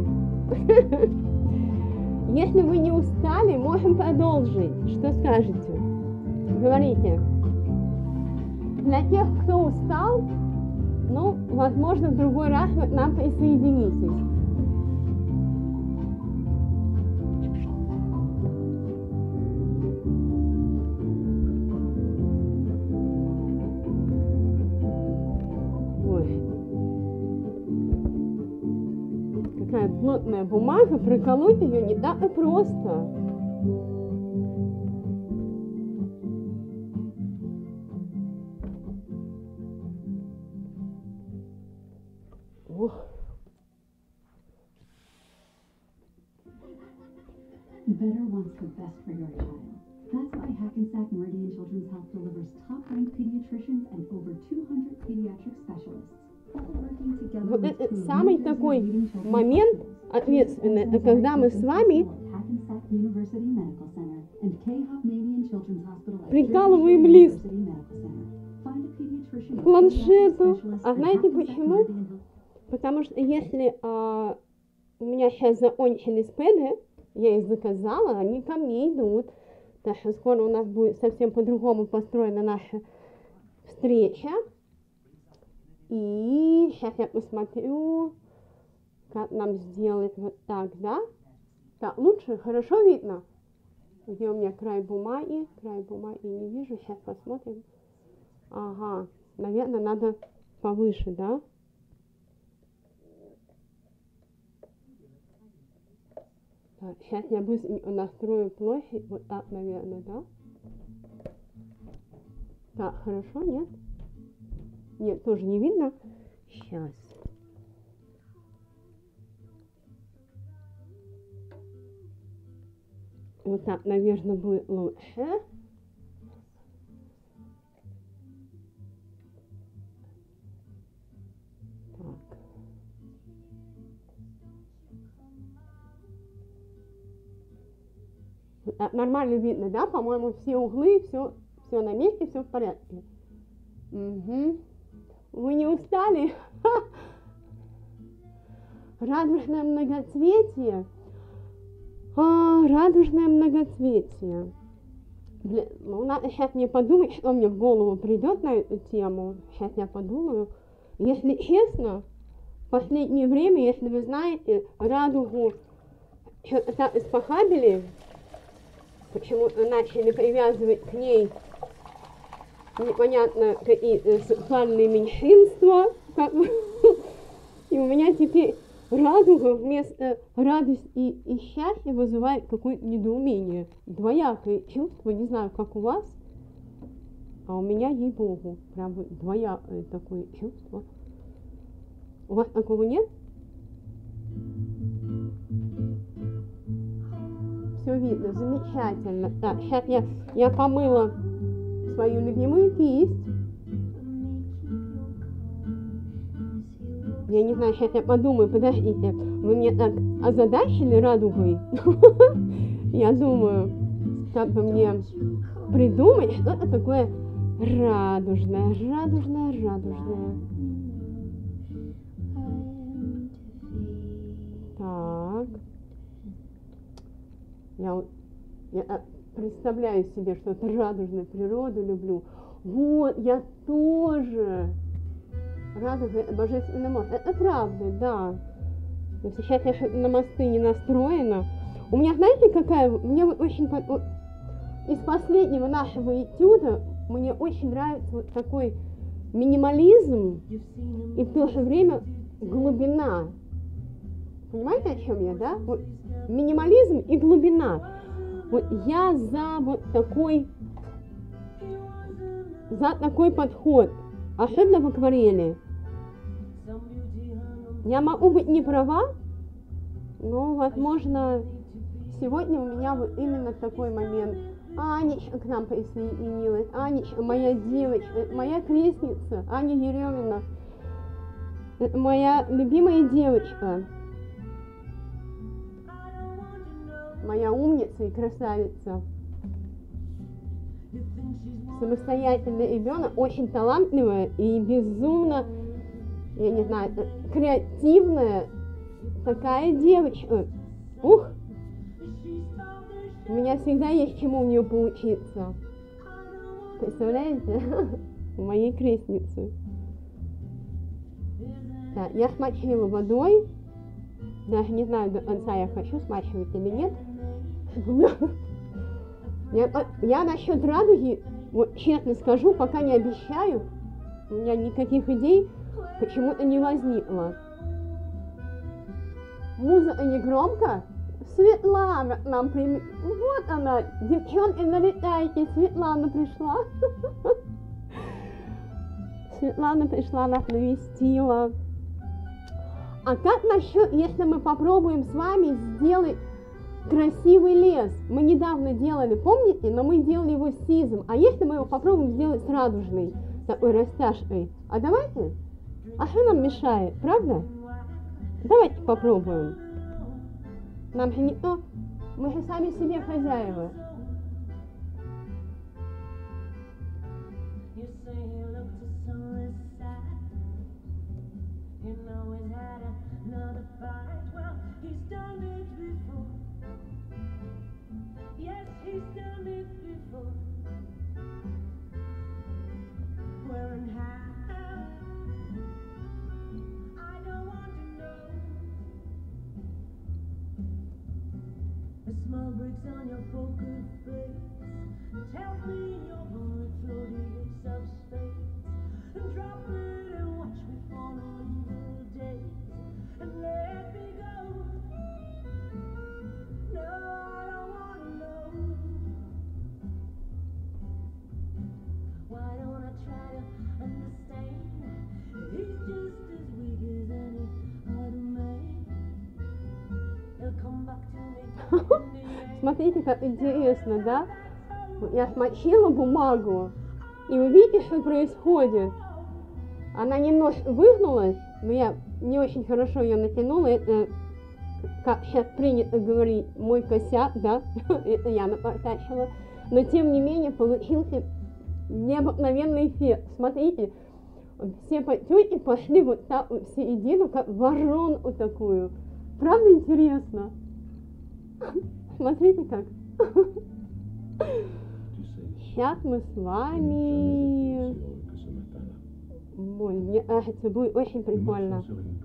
Если вы не устали, можем продолжить. Что скажете? Говорите. Для тех, кто устал, ну, возможно, в другой раз вы к нам присоединитесь. плотная бумага, проколоть ее не так и просто. Ух. Better wants the best for your child. That's why Hackensack Meridian Children's Health delivers top-ranked pediatricians and over two hundred pediatric specialists. All working together Вот with это two самый New Jersey такой leading children's момент hospitals. ответственный, это когда мы с вами Hackensack University Medical Center and K-Hovnanian Children's Hospital at прикалываем Jersey лист Shore University Medical Center. Find a pediatrician к or планшету. pediatric specialist А at знаете Hackensack почему? Meridian Health. Потому что если а, у меня сейчас закончились пэды, я их заказала, они ко мне идут. Так что скоро у нас будет совсем по-другому построена наша встреча. И сейчас я посмотрю, как нам сделать вот так, да? Так, лучше, хорошо видно? Где у меня край бумаги? Край бумаги не вижу, сейчас посмотрим. Ага, наверное, надо повыше, да? Так, сейчас я быстренько настрою площадь, вот так, наверное, да? Так, хорошо, нет? Нет, тоже не видно? Сейчас. Вот так, наверное, будет лучше. Так. Вот так нормально видно, да? По-моему, все углы, все, все на месте, все в порядке. Угу. Вы не устали? Радужное многоцветие. А, радужное многоцветие. Блин, ну надо сейчас мне подумать, что мне в голову придет на эту тему. Сейчас я подумаю. Если честно, в последнее время, если вы знаете, радугу что-то так испохабили, почему-то начали привязывать к ней непонятно какие-то сексуальные меньшинства, как бы. И у меня теперь радуга вместо радости и, и счастья вызывает какое-то недоумение. Двоякое чувство, не знаю, как у вас, а у меня, ей-богу, прям вот двоякое такое чувство. У вас такого нет? Все видно, замечательно. Так, сейчас я, я помыла свою любимую кисть. Я не знаю, сейчас я подумаю, подождите, вы меня так озадачили радугой? Я думаю, как бы мне придумать что-то такое радужное, радужное, радужное. Так. Я, вот- я представляю себе что-то радужное, природу люблю. Вот, я тоже. Радуга — божественный мост. Это правда, да. Но сейчас я что-то на мосты не настроена. У меня, знаете, какая... Мне вот очень... по- вот из последнего нашего этюда мне очень нравится вот такой минимализм и в то же время глубина. Понимаете, о чем я, да? Вот минимализм и глубина. Вот я за вот такой... За такой подход. Особенно в акварели. Я могу быть не права, но, возможно, сегодня у меня вот именно такой момент. Анечка к нам присоединилась. Анечка, моя девочка, моя крестница, Аня Еремина. Это моя любимая девочка. Моя умница и красавица. Самостоятельный ребенок, очень талантливая и безумно, я не знаю, креативная такая девочка. Ух! У меня всегда есть чему у нее поучиться. Представляете? У моей крестницы. Так, я смочила водой. Даже не знаю до конца, я хочу смачивать или нет. Я, я насчет радуги, вот честно скажу, пока не обещаю, у меня никаких идей почему-то не возникло. Музыка не громко. Светлана нам прим... Вот она, девчонки, налетайте, Светлана пришла. Светлана пришла, нас навестила. А как насчет, если мы попробуем с вами сделать красивый лес? Мы недавно делали, помните, но мы делали его сизым. А если мы его попробуем сделать с радужной, такой растяжкой? А давайте? А что нам мешает, правда? Давайте попробуем. Нам же никто, мы же сами себе хозяева. You say he looked so sad. You know he's had another fight. Well, he's done it before. Yes, he's done it before. Where and how? I don't want to know. The small bricks on your poker face. Tell me your bullet floating in subspace. And drop it and watch me fall on evil days. And let me go. No, I don't want to know. Why don't I try to understand? He's just as weak as any other man. He'll come back to me in the end. Смотрите, как интересно, да? Я смочила бумагу, и вы видите, что происходит? Она немножко выгнулась, но я не очень хорошо ее натянула. Это, как сейчас принято говорить, мой косяк, да? Это я напортачила. Но тем не менее получился необыкновенный эффект. Смотрите, все потеки пошли вот так вот в середину, как воронку такую. Правда интересно? Смотрите как. Сейчас мы с вами... Ой, мне кажется, будет очень прикольно.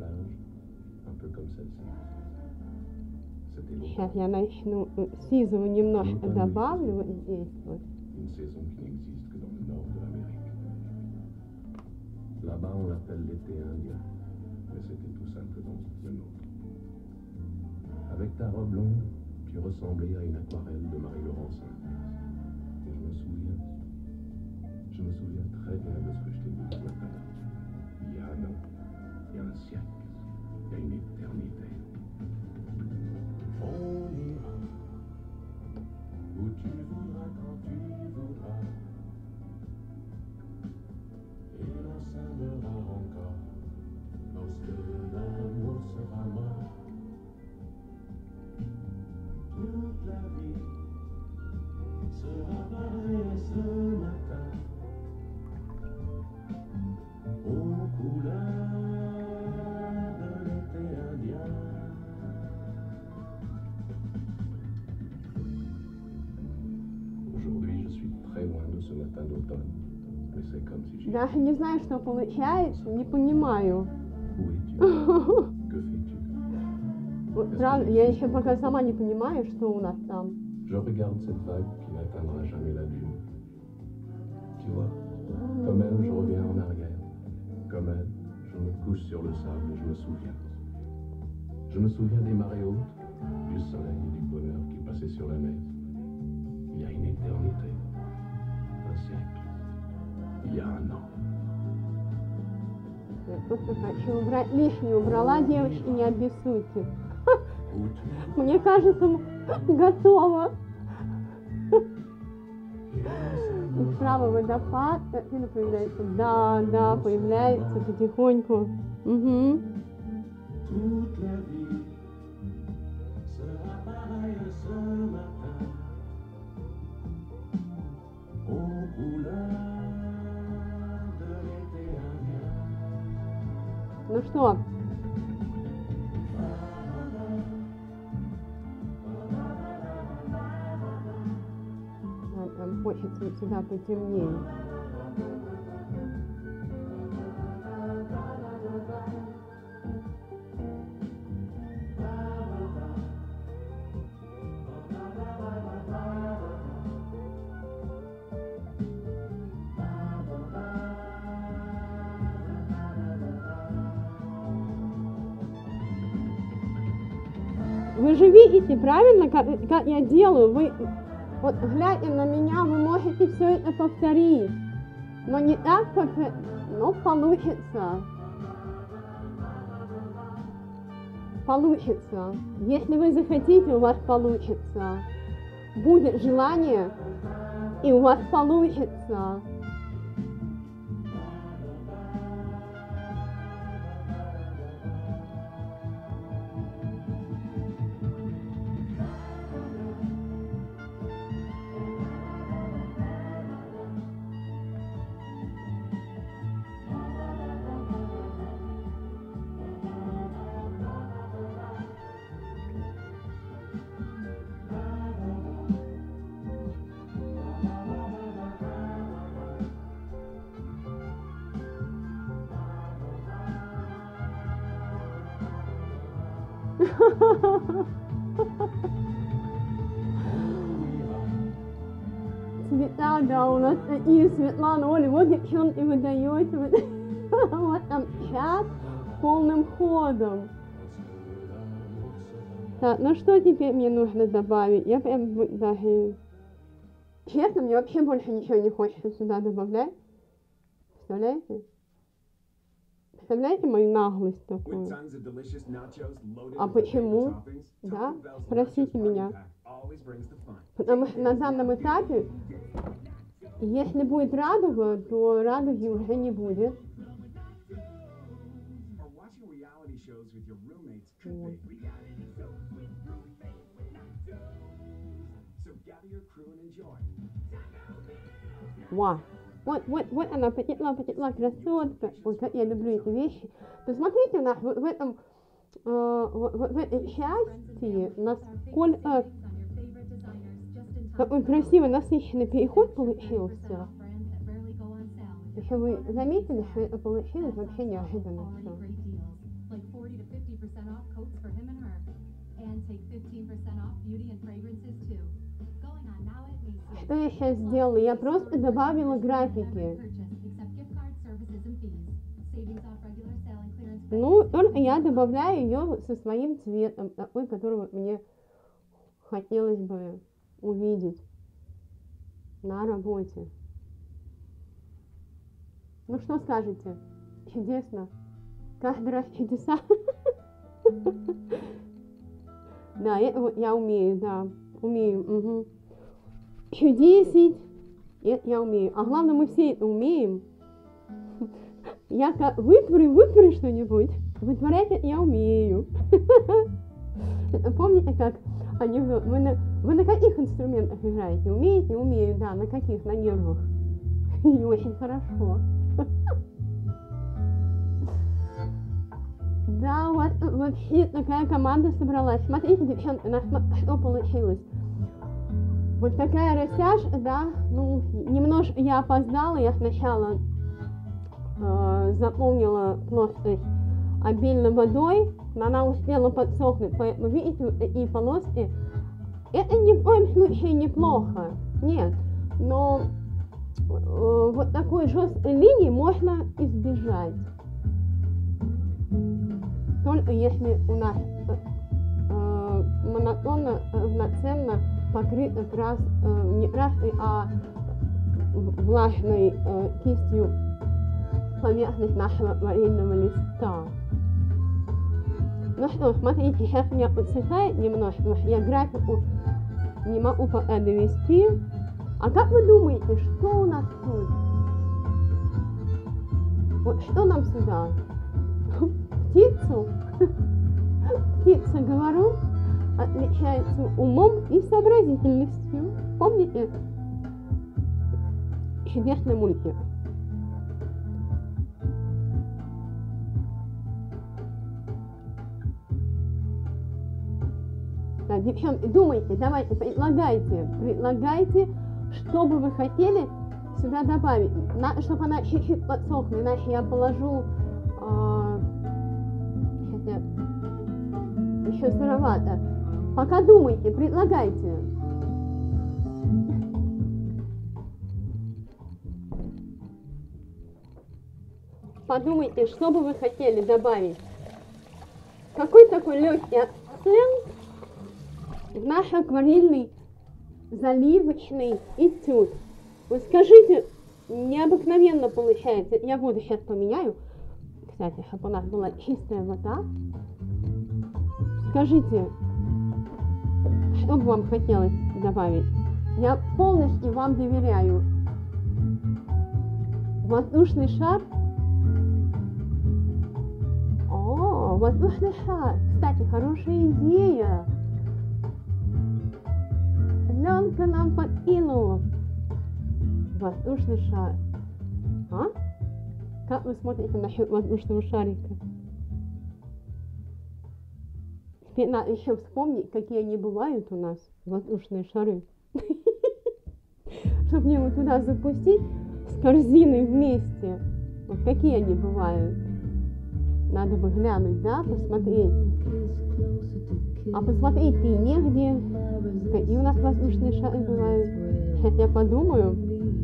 Сейчас я начну сизого немножко добавлю вот здесь вот. Là-bas, on l'appelle l'été indien, mais c'était tout simplement le nôtre. Avec ta robe longue, tu ressemblais à une aquarelle de Marie-Laurence. Et je me souviens, je me souviens très bien de ce que je t'ai dit ce matin. Il y a un an, il y a un siècle, il y a une éternité. On ira où tu voudras, quand tu voudras. Et l'on s'aimera encore lorsque l'amour sera mort. Toute la vie sera pareille ce matin aux couleurs de l'été indien. Aujourd'hui, je suis très loin de ce matin d'automne. Mais c'est comme si j'y étais. Даже не знаю, что получается, не понимаю. Où es-tu? Que fais-tu? Вот правда, я еще пока сама не понимаю, что у нас там. Je regarde cette vague qui n'atteindra jamais la dune. Tu vois, comme elle, je reviens en arrière. Comme elle, je me couche sur le sable et je me souviens. Je me souviens des marées hautes, du soleil et du bonheur qui passaient sur la mer. Il y a une éternité, un siècle, il y a un an. Я просто хочу убрать лишнее. Убрала, девочки, не обессудьте. Où tu Мне кажется, готово. И справа водопад, картина появляется. Да, да, появляется потихоньку. Угу. toute la vie sera pareille ce matin aux couleurs de l'été indien. Ну что? Нам хочется вот сюда потемнее. вы же видите правильно, как, как я делаю. Вы, вот глядя на меня, вы можете все это повторить. Но не так, как, ну, получится. Получится. Если вы захотите, у вас получится. Будет желание, и у вас получится. Цвета, да, у нас такие, Светлана, Оля, вот девчонки вы даете, вот там чат полным ходом. Так, ну что теперь мне нужно добавить? Я прям даже... Честно, мне вообще больше ничего не хочется сюда добавлять. Представляете? Представляете мою наглость такую? А почему? Да? Спросите меня. Потому что на данном этапе, если будет радуга, то радуги уже не будет. Вау. Вот, вот, вот она потекла, потекла, красотка. Вот как я люблю эти вещи. Посмотрите на в, в этом, э, в, в этой части, насколько какой красивый насыщенный переход получился. Еще вы заметили, что это получилось вообще неожиданно все. Что я сейчас сделала? Я просто добавила графики. Ну, только я добавляю ее со своим цветом, такой, который мне хотелось бы увидеть на работе. Ну что скажете? Чудесно. Каждый раз чудеса. Да, это я умею, да. Умею. Чудесить. Это я умею. А главное, мы все это умеем. Я как вытворю, вытворю что-нибудь. Вытворять это я умею. Помните, как анекдот? Вы на, вы на каких инструментах играете? Умеете? Умею, да. На каких? На нервах. И очень хорошо. Да, у вас вообще такая команда собралась. Смотрите, девчонки, у нас что получилось. Вот такая растяжка, да, ну, немножко я опоздала, я сначала э, заполнила плоскость обильной водой, но она успела подсохнуть, поэтому, видите, вот такие полоски, это ни в коем случае неплохо, нет, но э, вот такой жесткой линии можно избежать, только если у нас э, монотонно, равноценно покрыта крас, э, не красной, а влажной э, кистью поверхность нашего вареньего листа. Ну что, смотрите, сейчас у меня подсыхает немножко, потому что я графику не могу пока довести. А как вы думаете, что у нас тут? Вот что нам сюда? Птицу? Птица, говорю, отличается умом и сообразительностью. Помните чудесный мультик? Так, девчонки, думайте, давайте, предлагайте, предлагайте, что бы вы хотели сюда добавить. Надо, чтобы она чуть-чуть подсохла, иначе я положу, э, еще сыровато. Пока думайте, предлагайте. Подумайте, что бы вы хотели добавить. Какой такой легкий акцент наш акварельный заливочный этюд. Вот скажите, необыкновенно получается. Я воду сейчас поменяю. Кстати, чтобы у нас была чистая вода. Скажите, что бы вам хотелось добавить? Я полностью вам доверяю. Воздушный шар. О, воздушный шар. Кстати, хорошая идея. Ленка нам подкинула. Воздушный шар. А? Как вы смотрите насчет воздушного шарика? Теперь надо еще вспомнить, какие они бывают у нас, воздушные шары. Чтобы мне его туда запустить с корзиной вместе. Вот какие они бывают. Надо бы глянуть, да, посмотреть. А посмотреть и негде. Какие у нас воздушные шары бывают. Сейчас я подумаю.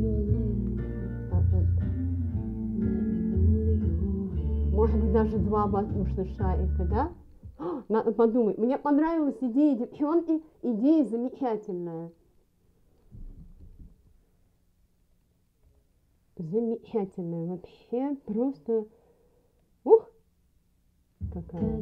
Может быть, даже два воздушных шарика, да? О, надо подумать. Мне понравилась идея девчонки. Идея замечательная. Замечательная. Вообще просто... Ух! Какая.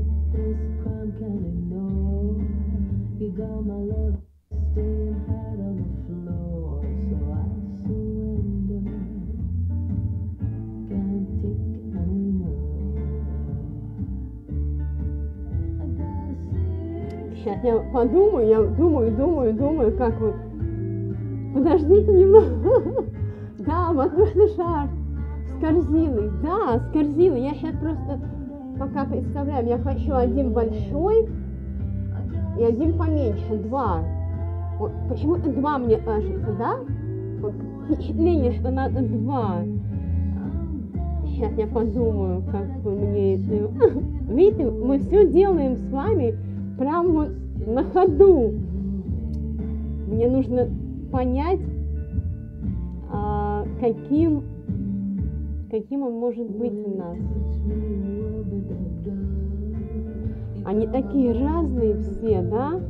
Сейчас я подумаю, я думаю, думаю, думаю, как вот... Подождите немного. Да, воздушный шар с корзиной. Да, с корзиной. Я сейчас просто пока представляю. Я хочу один большой и один поменьше. Два. Вот, почему-то два мне кажется, да? Вот, впечатление, что надо два. Сейчас я подумаю, как бы мне это... Видите, мы все делаем с вами прямо вот на ходу. Мне нужно понять, а, каким, каким он может быть у нас. Они такие разные все, да?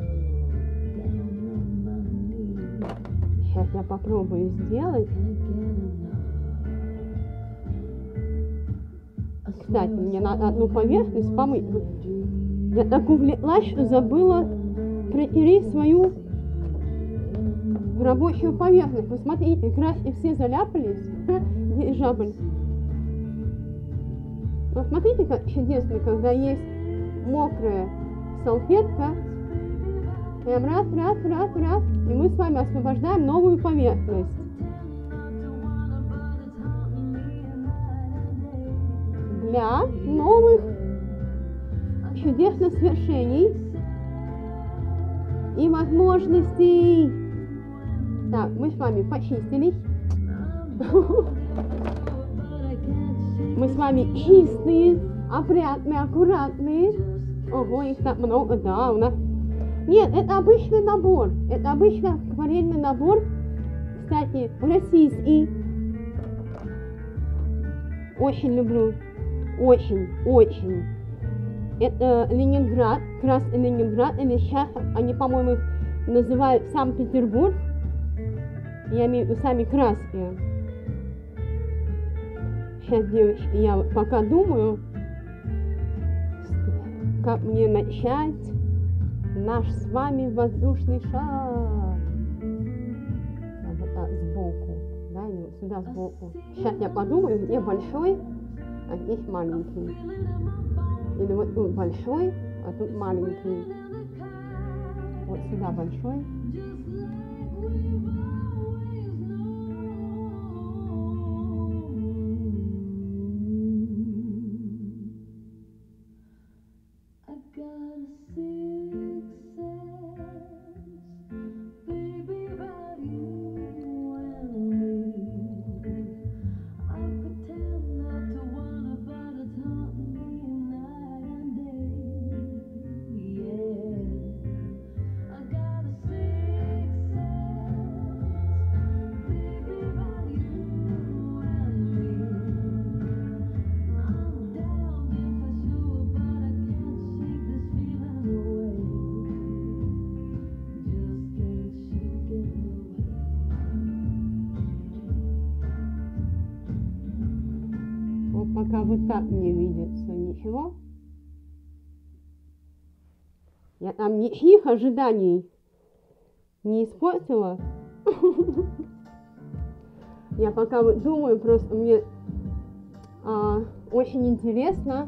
Сейчас я попробую сделать. Кстати, мне надо одну поверхность помыть. Я так увлеклась, что забыла протереть свою рабочую поверхность. Вы смотрите, краски все заляпались. Дирижабль. Вот смотрите, как чудесно, когда есть мокрая салфетка. Прям раз, раз, раз, раз. И мы с вами освобождаем новую поверхность. Для новых чудесных свершений и возможностей. Так, мы с вами почистились. Мы с вами чистые, опрятные, аккуратные. Ого, их так много, да, у нас. Нет, это обычный набор. Это обычный акварельный набор. Кстати, российский. Очень люблю. Очень, очень. Это Ленинград, Красный Ленинград, или сейчас они, по-моему, их называют Санкт-Петербург. Я имею в виду сами краски. Сейчас, девочки, я пока думаю, как мне начать наш с вами воздушный шар. Вот так, сбоку, да, или вот сюда сбоку. Сейчас я подумаю, где большой, а здесь маленький. Или вот тут большой, а тут маленький. Вот сюда большой. пока вот так не видится. Ничего? Я там никаких ожиданий не испортила. Я пока вот думаю, просто мне а, очень интересно.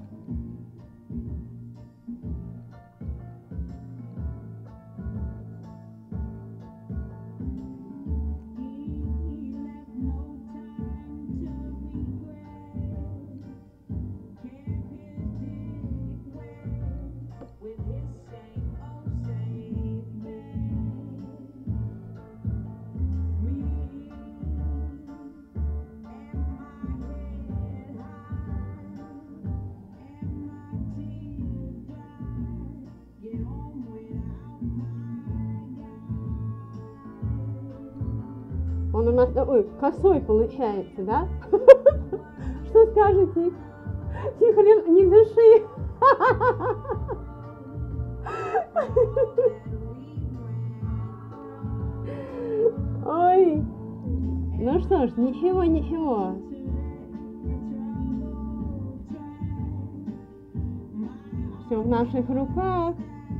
Он у нас такой косой получается, да? Что скажете? Тихо, не дыши. Ой. Ну что ж, ничего, ничего. Все в наших руках.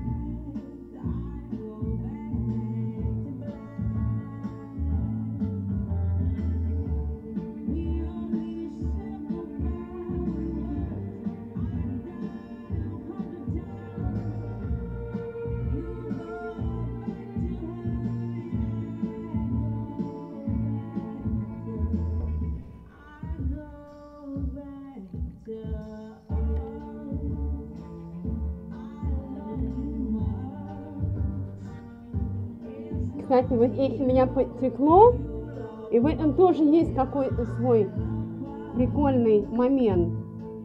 Кстати, вот здесь у меня потекло, и в этом тоже есть какой-то свой прикольный момент.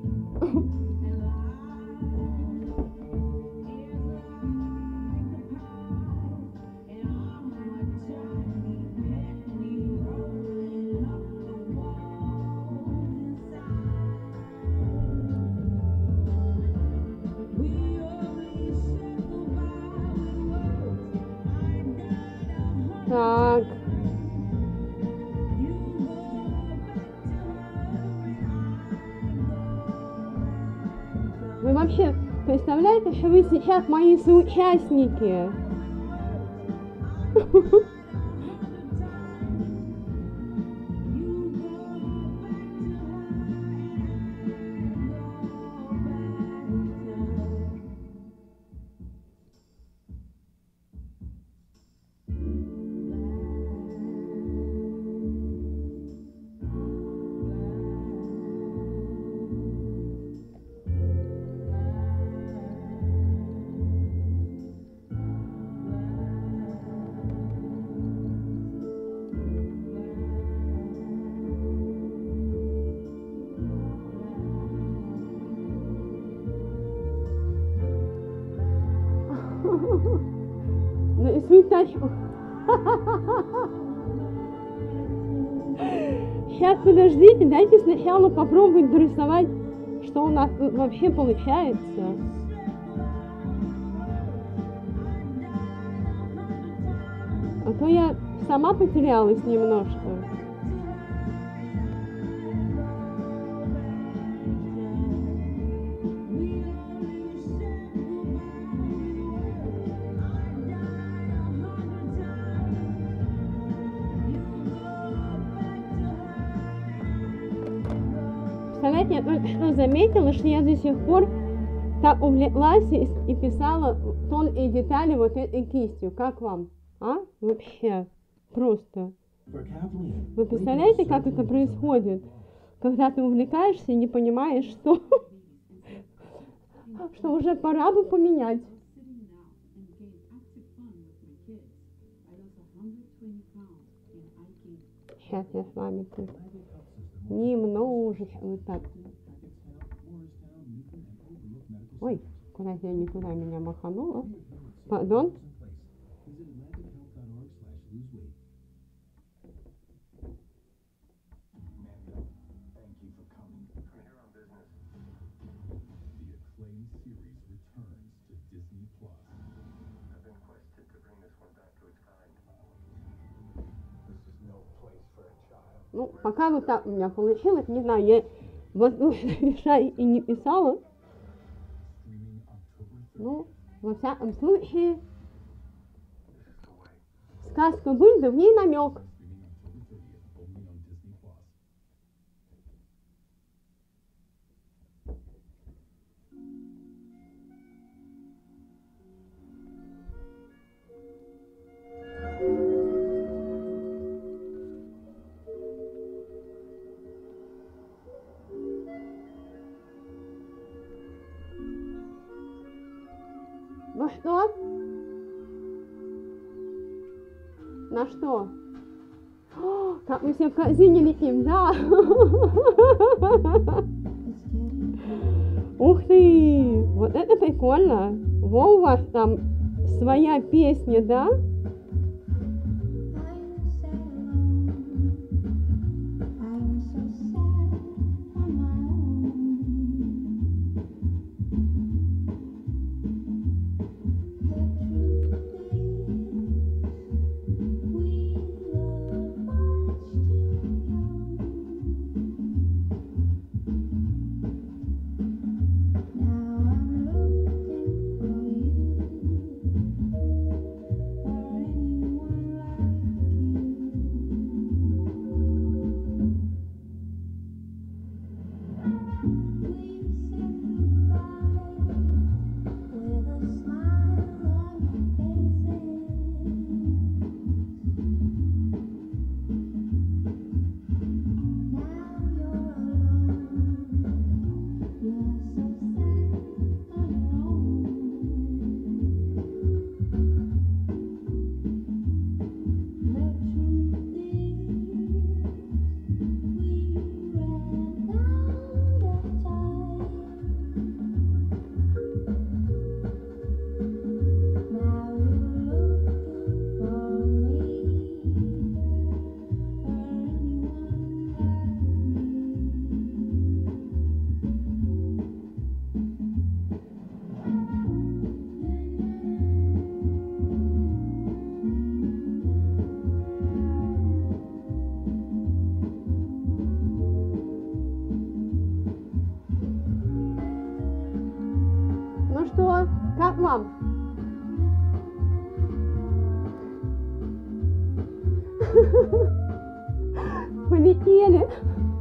Так. Вы вообще представляете, что вы сейчас мои соучастники? Нарисуй тачку. Сейчас, подождите, дайте сначала попробовать дорисовать, что у нас тут вообще получается. А то я сама потерялась немножко. Представляете, я только что заметила, что я до сих пор так увлеклась и, и писала тонкие детали вот этой кистью. Как вам? А? Вообще. Просто. Вы представляете, как это происходит? Когда ты увлекаешься и не понимаешь, что, что уже пора бы поменять. Сейчас я с вами тут немножечко вот так. Ой, куда-то я не туда меня маханула. Пардон. Ну, пока вот так у меня получилось, не знаю, я воздушный шарик и не писала. Ну, во всяком случае, сказка Бульда, в ней намек. Ну что? На что? О, как мы все в корзине летим, да? Ух ты! Вот это прикольно! Во, у вас там своя песня, да? Как вам? Полетели.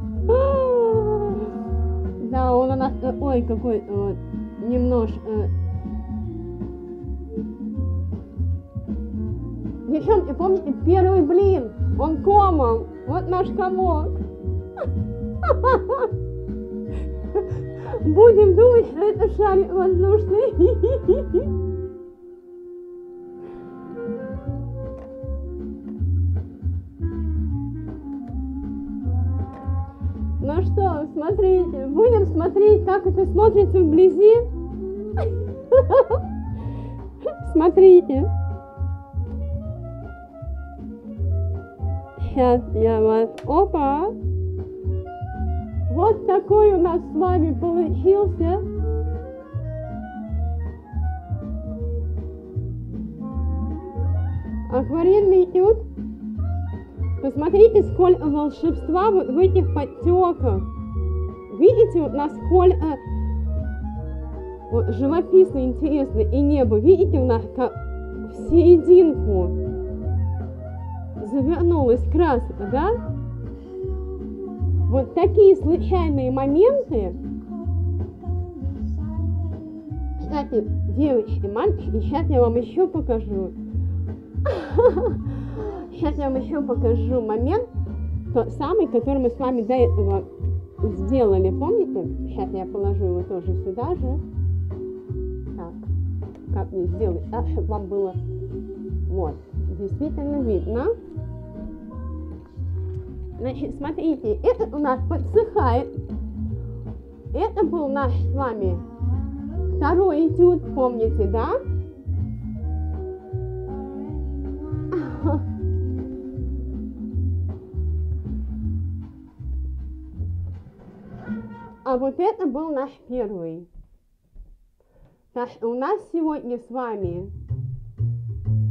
Да, он у нас, ой, какой, вот, немножко. Девчонки, помните, первый блин, он комом, вот наш комок. Будем думать, что это шарик воздушный. Ну что, смотрите, будем смотреть, как это смотрится вблизи. Смотрите. Сейчас я вас... Опа! Вот такой у нас с вами получился акварельный этюд. Посмотрите, сколько волшебства вот в этих подтеках. Видите, вот насколько вот, живописно, интересно и небо. Видите, у нас как в серединку завернулась краска, да? Вот такие случайные моменты. Кстати, девочки, мальчики, сейчас я вам еще покажу. Сейчас я вам еще покажу момент, тот самый, который мы с вами до этого сделали. Помните? Сейчас я положу его тоже сюда же. Так, как мне сделать так, чтобы вам было вот, действительно видно. Значит, смотрите, это у нас подсыхает. Это был наш с вами второй этюд, помните, да? А вот это был наш первый. Так что у нас сегодня с вами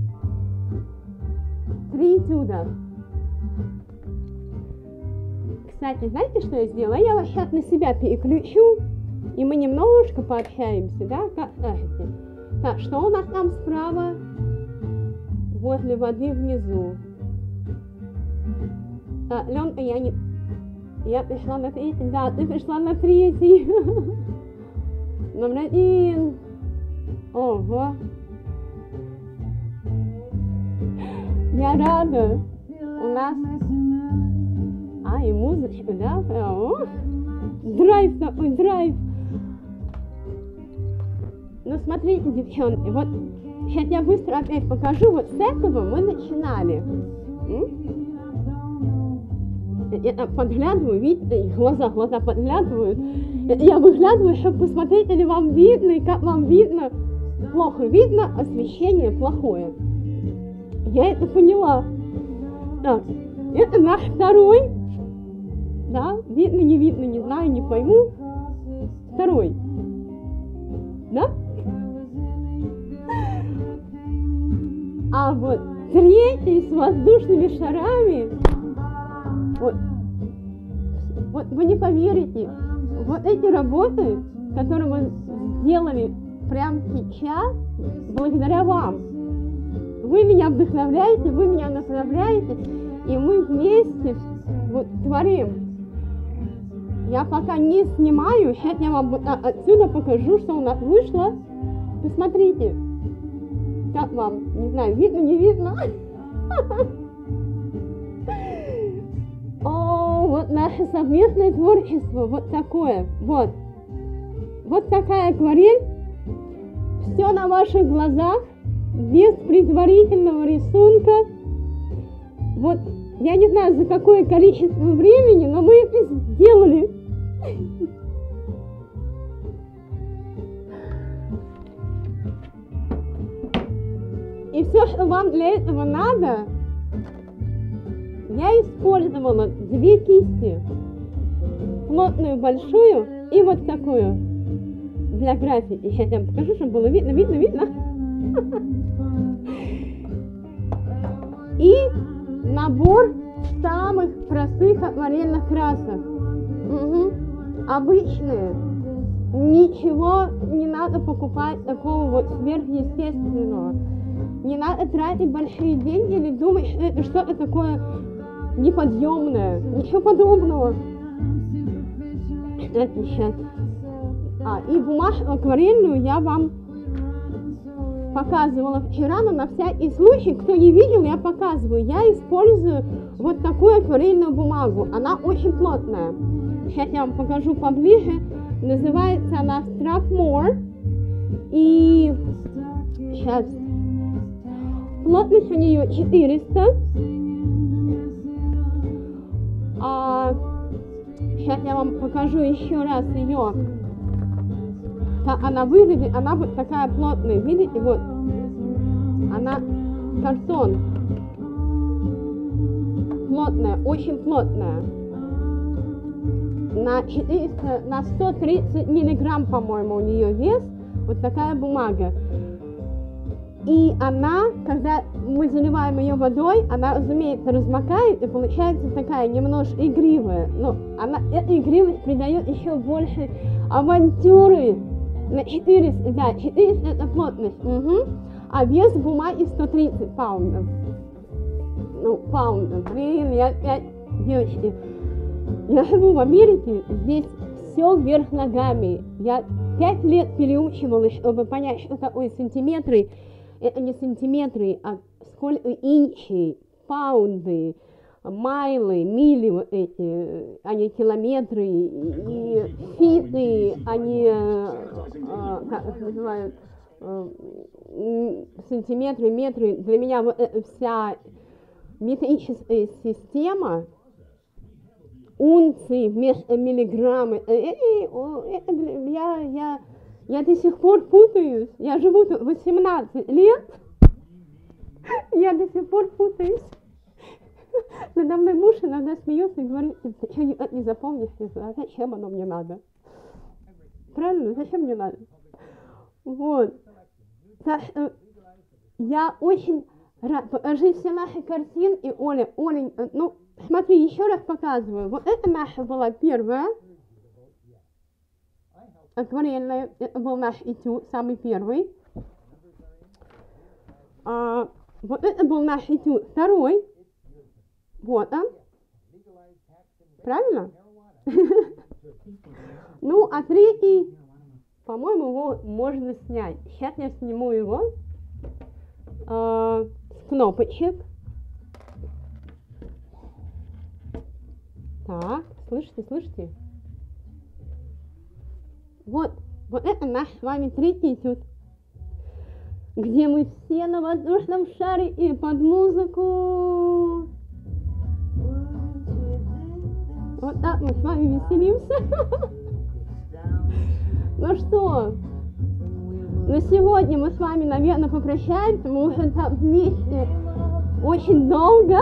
три этюда. кстати, знаете, что я сделала? Я вас сейчас на себя переключу, и мы немножко пообщаемся, да? Как скажете? Так, что у нас там справа? Возле воды внизу. А, Ленка, я не... Я пришла на третий, да, ты пришла на третий. Номер один. Ого. Я рада. У нас... А, и музычка, да? О, драйв такой, драйв. Ну, смотрите, девчонки, вот сейчас я быстро опять покажу. Вот с этого мы начинали. М? Я подглядываю, видите, их глаза, глаза подглядывают. Я выглядываю, чтобы посмотреть, или вам видно, и как вам видно. Плохо видно, освещение плохое. Я это поняла. Так, это наш второй. Да, видно, не видно, не знаю, не пойму. Второй. Да? А вот третий с воздушными шарами. Вот, вот вы не поверите, вот эти работы, которые мы сделали прямо сейчас, благодаря вам. Вы меня вдохновляете, вы меня направляете, и мы вместе вот творим. Я пока не снимаю, сейчас я вам отсюда покажу, что у нас вышло. Посмотрите, как вам, не знаю, видно, не видно? О, вот наше совместное творчество, вот такое, вот. Вот такая акварель, все на ваших глазах, без предварительного рисунка. Вот, я не знаю, за какое количество времени, но мы это сделали. И все, что вам для этого надо, я использовала две кисти, плотную большую и вот такую для графики. Сейчас я вам покажу, чтобы было видно, видно, видно. И набор самых простых акварельных красок. Угу. Обычные. Ничего не надо покупать такого вот сверхъестественного. Не надо тратить большие деньги или думать, что это что-то такое неподъемное. Ничего подобного. Это сейчас. А, и бумажку акварельную я вам показывала вчера, но на всякий случай, кто не видел, я показываю. Я использую вот такую акварельную бумагу. Она очень плотная. Сейчас я вам покажу поближе. Называется она Strathmore. И сейчас плотность у нее четыреста. А сейчас я вам покажу еще раз ее. Как она выглядит, она вот такая плотная, видите, вот, она картон, плотная, очень плотная, на, четыреста, на сто тридцать миллиграмм, по-моему, у нее вес, вот такая бумага. И она, когда мы заливаем ее водой, она, разумеется, размокает, и получается такая немножко игривая, но она, эта игривость придает еще больше авантюры. На четыреста, да, четыреста это плотность, угу. А вес бумаги сто тридцать паундов. Ну, паундов, блин, я опять, девочки, я живу в Америке, здесь все вверх ногами. Я пять лет переучивалась, чтобы понять, что такое сантиметры. Это не сантиметры, а сколько инчей, паунды, майлы, мили вот эти, а не километры, и фиты, они, а, как их называют, а, сантиметры, метры. Для меня вот эта вся метрическая система, унции вместо миллиграммы, это, это, я, я, я до сих пор путаюсь. Я живу тут восемнадцать лет, я до сих пор путаюсь. Надо мной муж иногда смеется и говорит, ты что, никак не запомнишь? Я говорю, а зачем оно мне надо? Правильно, зачем мне надо? Вот. Так что я очень рада. Покажи все наши картинки, Оля. Оля, ну, Смотри, еще раз показываю. Вот это наша была первая акварельная. Это был наш этюд, самый первый. А, вот это был наш этюд второй. Вот он. Правильно? Ну, а третий, по-моему, его можно снять. Сейчас я сниму его с кнопочек. Так, слышите, слышите? Вот, вот это наш с вами третий этюд, где мы все на воздушном шаре и под музыку. Вот так мы с вами веселимся. Ну что, на сегодня мы с вами, наверное, попрощаемся. Мы уже там вместе очень долго.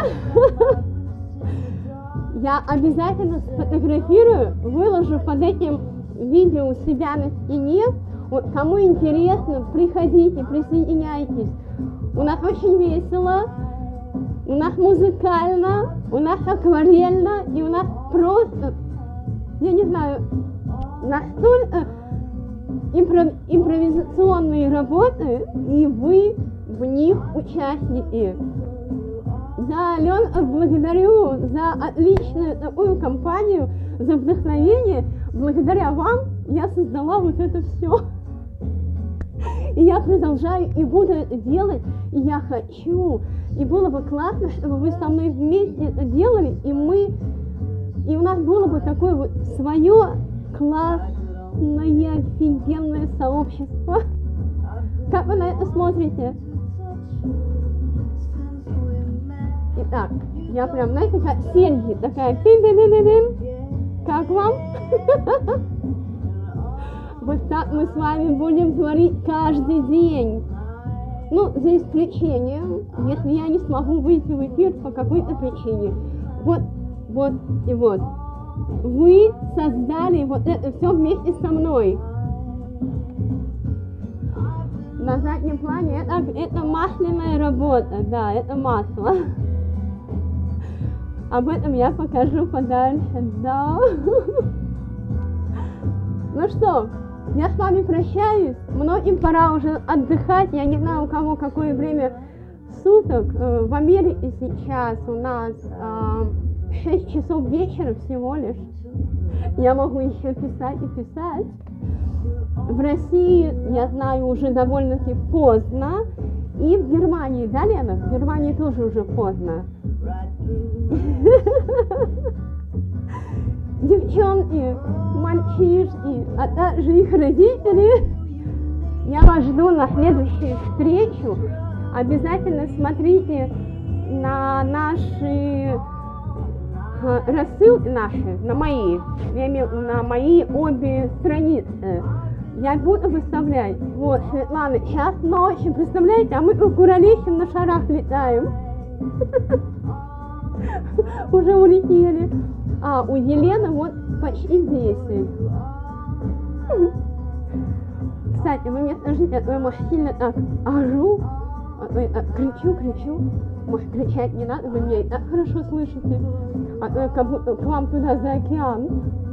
Я обязательно сфотографирую, выложу под этим видео у себя на стене. Вот, кому интересно, приходите, присоединяйтесь. У нас очень весело, у нас музыкально, у нас акварельно, и у нас просто, я не знаю, настолько импро- импровизационные работы, и вы в них участники. Да, Ален, благодарю за отличную такую компанию, за вдохновение. Благодаря вам я создала вот это все. И я продолжаю и буду это делать, и я хочу. И было бы классно, чтобы вы со мной вместе это делали, и мы, и у нас было бы такое вот свое классное, офигенное сообщество. Как вы на это смотрите? Итак, я прям, знаете, как серьги, такая тын-тын-тын-тын. Как вам? Вот так мы с вами будем творить каждый день. Ну, за исключением, если я не смогу выйти в эфир по какой-то причине. Вот, вот и вот. Вы создали вот это все вместе со мной. На заднем плане это, это масляная работа, да, это масло. Об этом я покажу подальше, да. Ну что, я с вами прощаюсь. Многим пора уже отдыхать. Я не знаю, у кого какое время суток. В Америке сейчас у нас шесть часов вечера всего лишь. Я могу еще писать и писать. В России, я знаю, уже довольно-таки поздно. И в Германии, да, Лена? В Германии тоже уже поздно. Девчонки, мальчишки, а также их родители, я вас жду на следующую встречу. Обязательно смотрите на наши рассылки, наши, на мои, я имею на мои обе страницы. Я буду выставлять. Вот, Светлана, час ночи, представляете, а мы как куролесим на шарах летаем. Уже улетели. А у Елены вот почти десять. Кстати, вы мне скажите, а то я, может, сильно так ору, а то я так кричу, кричу. Может, кричать не надо, вы меня и так хорошо слышите. А то я как будто к вам туда за океан.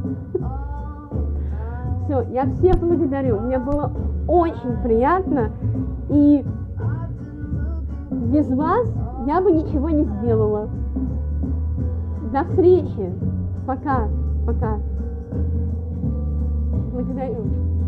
Все, я всех благодарю. Мне было очень приятно. И без вас я бы ничего не сделала. До встречи. Пока. Пока. Благодарю.